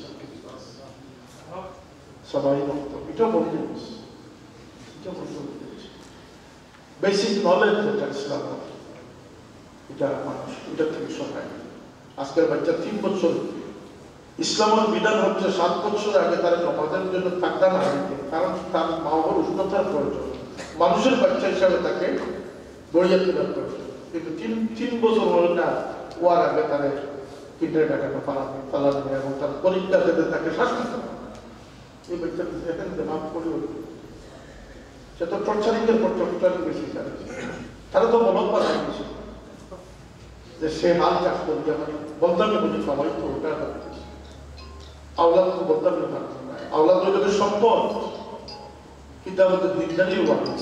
সবাই বক্তব্য এটা বলতে এটা বলতে বেসিক নলেজ যেটা ইসলাম এটা মানুষ এটা থেকে সহায় আজকের বাচ্চা তিন বছর ইসলামের বিধান হচ্ছে সাত বছর আগে তারা নামাজের জন্য থাকতে না দিতে কারণ তার মা বাবার উষ্ণতার প্রয়োজন মানুষের বাচ্চা হিসাবে তাকে গড়িয়ে তোলার প্রয়োজন কিন্তু তিন তিন বছর হল না ওয়ার আগে তারা কিন্ডার গার্ডেনে পালাবে পালাবে এবং তার পরীক্ষা দেবে তাকে শাসন করবে এই বাচ্চাকে এখানে মাফ করে সে তো টর্চারিংয়ের পর টর্চারিং বেশি জানে তারা তো বলদ পাঠায় বেশি যে সে হাল চাষ করবে মানে বলতামে বুঝি সবাই তো ওটা আওলাদ তো বলতামে আওলাদ হইলে সম্পদ কিন্তু আমাদের দিনদারি ওয়ারিস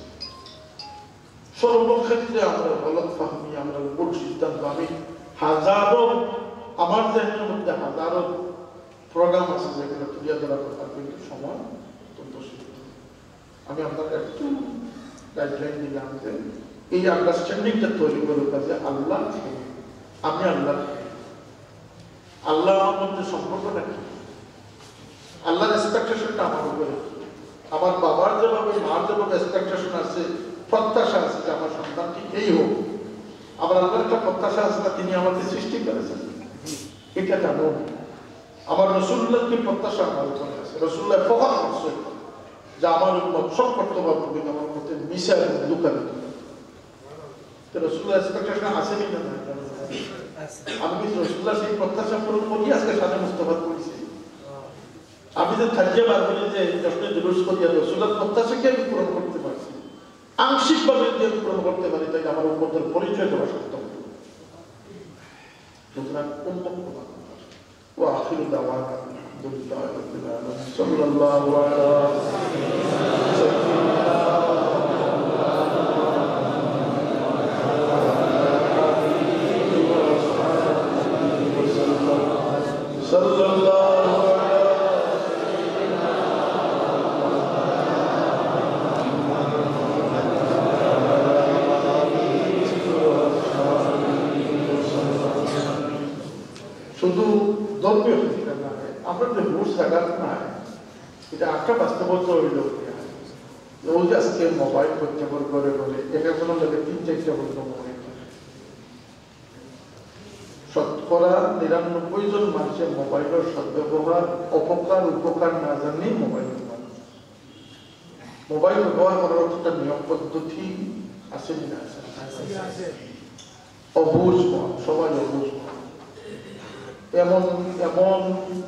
সর্বক্ষেত্রে আমরা গলত ফাহমি আমরা ভুল সিদ্ধান্ত আমি হাজারো আমার দেহের মধ্যে হাজারো প্রোগ্রাম আছে যেগুলো তুলে ধরা দরকার কিন্তু সময় অত্যন্ত সীমিত আমি আপনাকে একটু গাইডলাইন দিলাম যে এই আন্ডারস্ট্যান্ডিংটা তৈরি করে যে আল্লাহ আমি আল্লাহ আল্লাহ আমার মধ্যে সম্পর্কটা কি আল্লাহর এক্সপেকটেশনটা আমার উপরে আমার বাবার যেভাবে মার যেভাবে এক্সপেকটেশন আছে প্রত্যাশা আছে যে আমার সন্তানটি এই হোক আমার আল্লাহর একটা প্রত্যাশা আছে না তিনি আমাকে সৃষ্টি করেছেন এটা জানো আমার রসুল্লাহর কি প্রত্যাশা আমার উপরে আছে রসুল্লাহ ফখর করছে যে আমার উম্মত সব করতে পারবো কিন্তু আমার মধ্যে মিশা লুকানো রসুল্লাহ এক্সপেকটেশন আসেনি না আমি কিন্তু রসুল্লাহ সেই প্রত্যাশা পূরণ করি আজকে সাথে মুস্তফা করেছি আমি যে থাকতে পারবো যে যখন জুলুস করি আর রসুল্লাহর প্রত্যাশাকে আমি পূরণ করতে পারছি আংশিকভাবে যদি আমি পূরণ করতে পারি তাই আমার উম্মতের পরিচয় দেওয়া সত্য সুতরাং উম্মত وآخر دعوانا الحمد لله رب العالمين صلى الله على صلى الله শুধু ধর্মীয় শিক্ষা না আমরা যে রুলস রাখার না এটা একটা বাস্তবতা হইল ওই যে আজকে মোবাইল করতে করে করে এটা কোনো লোকের তিন চারটা বলতে মনে শতকরা নিরানব্বই জন মানুষের মোবাইলের সদ্ব্যবহার অপকার উপকার না জানলেই মোবাইল মোবাইল ব্যবহার করার একটা নিয়ম পদ্ধতি আছে না আছে অবুঝ সবাই অবুঝ এমন এমন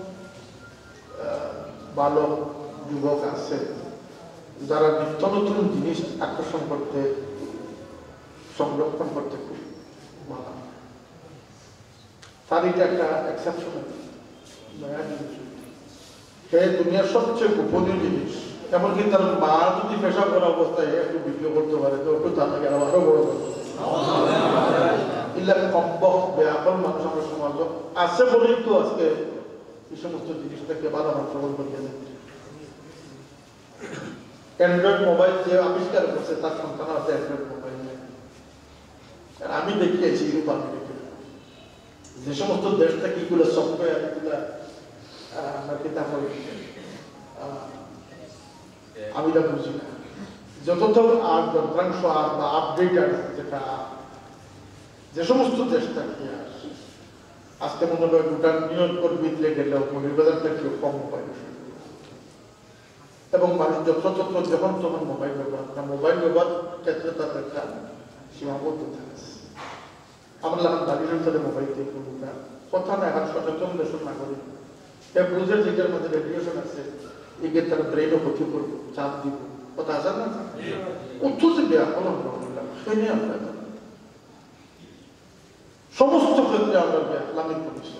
বালক যুবক আছে যারা নিত্য নতুন জিনিস আকর্ষণ করতে সংরক্ষণ করতে খুব ভালো তার এটা একটা এক্সেপশন সে দুনিয়ার সবচেয়ে গোপনীয় জিনিস এমনকি তার মা যদি পেশা করা অবস্থায় একটু ভিডিও করতে পারে তো একটু তার লাগে আরো বড় মানুষ আমরা সমাজ আছে বলেই তো আজকে এই সমস্ত জিনিসটাকে বাধা প্রবল করিয়ে দেয় অ্যান্ড্রয়েড মোবাইল যে আবিষ্কার করছে তার সন্তান আছে অ্যান্ড্রয়েড মোবাইল আমি দেখিয়েছি ইউরোপ আমেরিকা যে সমস্ত দেশ থেকে এগুলো সফটওয়্যার এগুলো আমরা কিতাব করি আমি এটা বুঝি না যত আর যন্ত্রাংশ আর বা আপডেট আছে যেটা যে সমস্ত দেশ থাকে আজকে মনে হয় গোটা নিয়োগ কর্মীদের গেলেও মনির বাজারটা কেউ কম পায় এবং মানুষ যত্রতত্র যখন তখন মোবাইল ব্যবহার না মোবাইল ব্যবহার ক্ষেত্রে তাদের একটা সীমাবদ্ধতা আছে আমরা দাঁড়িয়ে তাদের মোবাইল দিয়ে করবো না কথা না এখন সচেতন দেশের নাগরিক এ বুঝে যেটার মধ্যে রেডিয়েশন আছে একে তার ব্রেনও ক্ষতি করবো চাপ দিব কথা আছে না উত্তর যে ব্যাপন সেনে আমরা সমস্ত ক্ষেত্রে আমরা ইসলামিক পরিচয়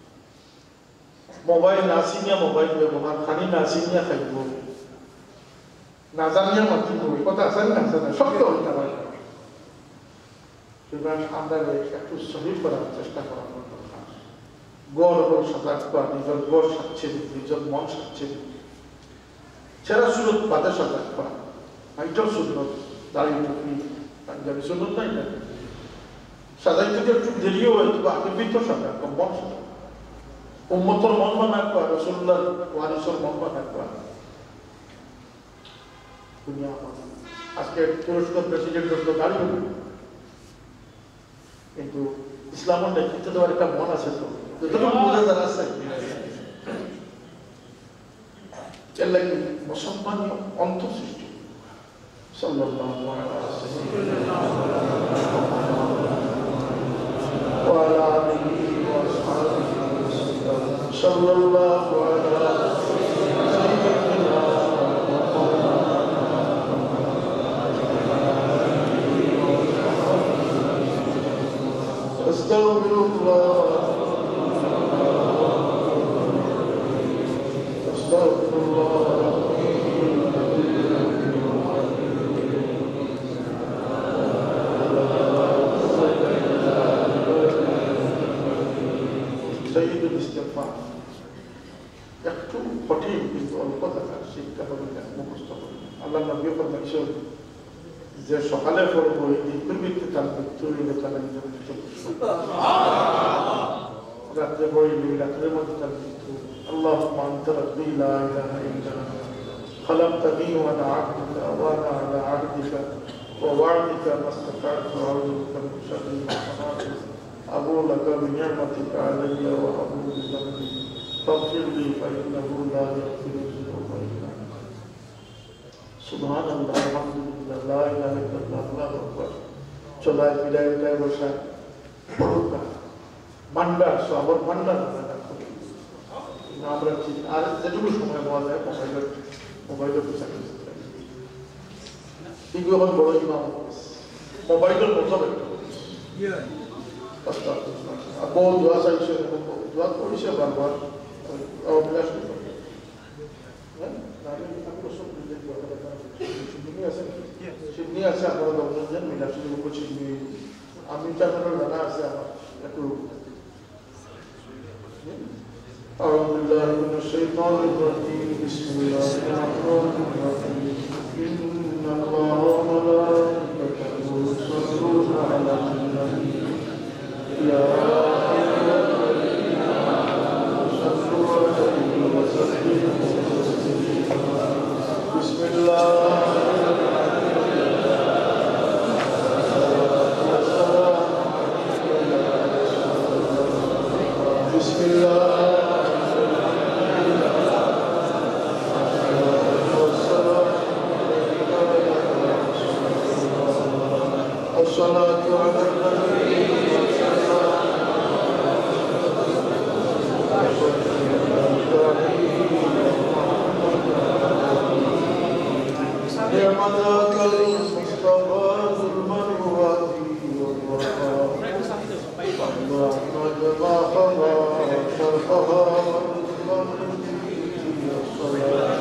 মোবাইল না চিনিয়া মোবাইল ব্যবহার খানি না চিনিয়া খাইব না জানিয়া মাতিব কথা আছে না আছে না সব তো হইতে পারে সুতরাং আমরা একটু শহীদ করার চেষ্টা করার দরকার গড় গড় সজাগ করা নিজের গড় সাচ্ছে নিজের মন সাচ্ছে সেরা সুরত বাদে সজাগ করা এটাও সুন্দর দাঁড়িয়ে টুকরি পাঞ্জাবি সুন্দর নাই না সাজাই থেকে একটু দেরিও হয়তো আগে ভিতর সজাগ মন সজাগ উম্মতর মন বানা করা রসুল্লাহর ওয়ারিসের মন বানা করা দুনিয়া আজকে তুরস্ক প্রেসিডেন্ট তো দাঁড়িয়ে কিন্তু ইসলামের নেতৃত্ব দেওয়ার একটা মন আছে তো যতটুকু আছে এর লাগে মুসলমানীয় অন্তঃসৃষ্টি সাল্লাল্লাহু আলাইহি ওয়া আলিহি ওয়া সাহবিহি সাল্লাল্লাহু আলাইহি أستغفر الله أستغفر الله سيد الاستغفار একটু কঠিন কিন্তু অল্প দেখা শিক্ষা হবে মুখস্থ হবে আল্লাহ নবী ফরমাইছেন যে সকালে পড়বো এই দিকের ভিত্তি তার মৃত্যু হইলে তার রাত্রে পড়িলে রাত্রের মধ্যে তার মৃত্যু আল্লাহ মানত রব্বি লা ইলাহা ইল্লা خلقتني وانا عبدك وانا على عهدك ووعدك ما استطعت واعوذ بك من شر ما صنعت ابو لك بنعمتك علي وابو بذنبي فاغفر لي فانه لا يغفر الذنوب الا انت سبحان الله الحمد لله لا اله الا الله الله اكبر চলায় ফিরায় ফিরায় বসা পড়ুকা ভান্ডার সবর ভান্ডার আমরা আর যেটুকু সময় পাওয়া যায় মোবাইলের মোবাইলের পিছনে এগুলো এখন বড় ইমাম মোবাইলের মতো একটা বহু দোয়া চাইছে দোয়া করেছে বারবার অভ্যাস চিমনি আছে আপনারা দশজন মিলাশির উপর চিমনি আমি চার জানা আছে আমার একটু أعوذ بالله من الشيطان الرجيم بسم الله الرحمن الرحيم إن الله وملائكته يصلون على النبي يا أيها الذين آمنوا صلوا عليه وسلموا تسليما بسم الله بسم الله الصلاة على النبي نعمتك المصطفى ذو المروة والوفاء وأحمد ما خضى شرفها والصلاة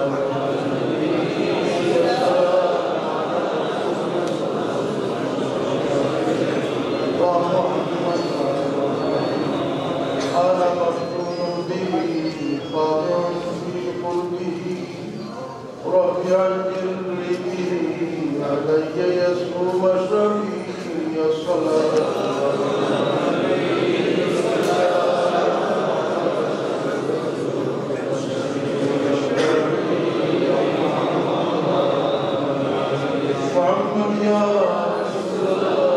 على مفتون به خاضع في قلبه ربي عجلني به علي يسمو مشربي الصلاة محمد يا رسول الله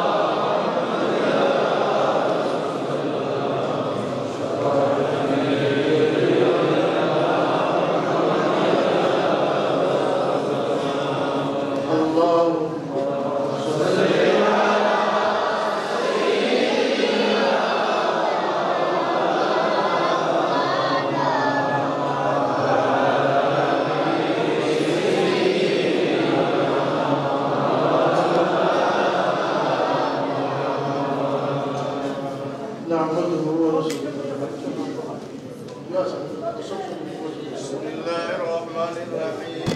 بسم الله الرحمن الرحيم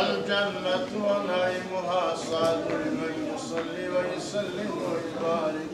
الجنة ونعيمها سعد لمن يصلي ويسلم ويبارك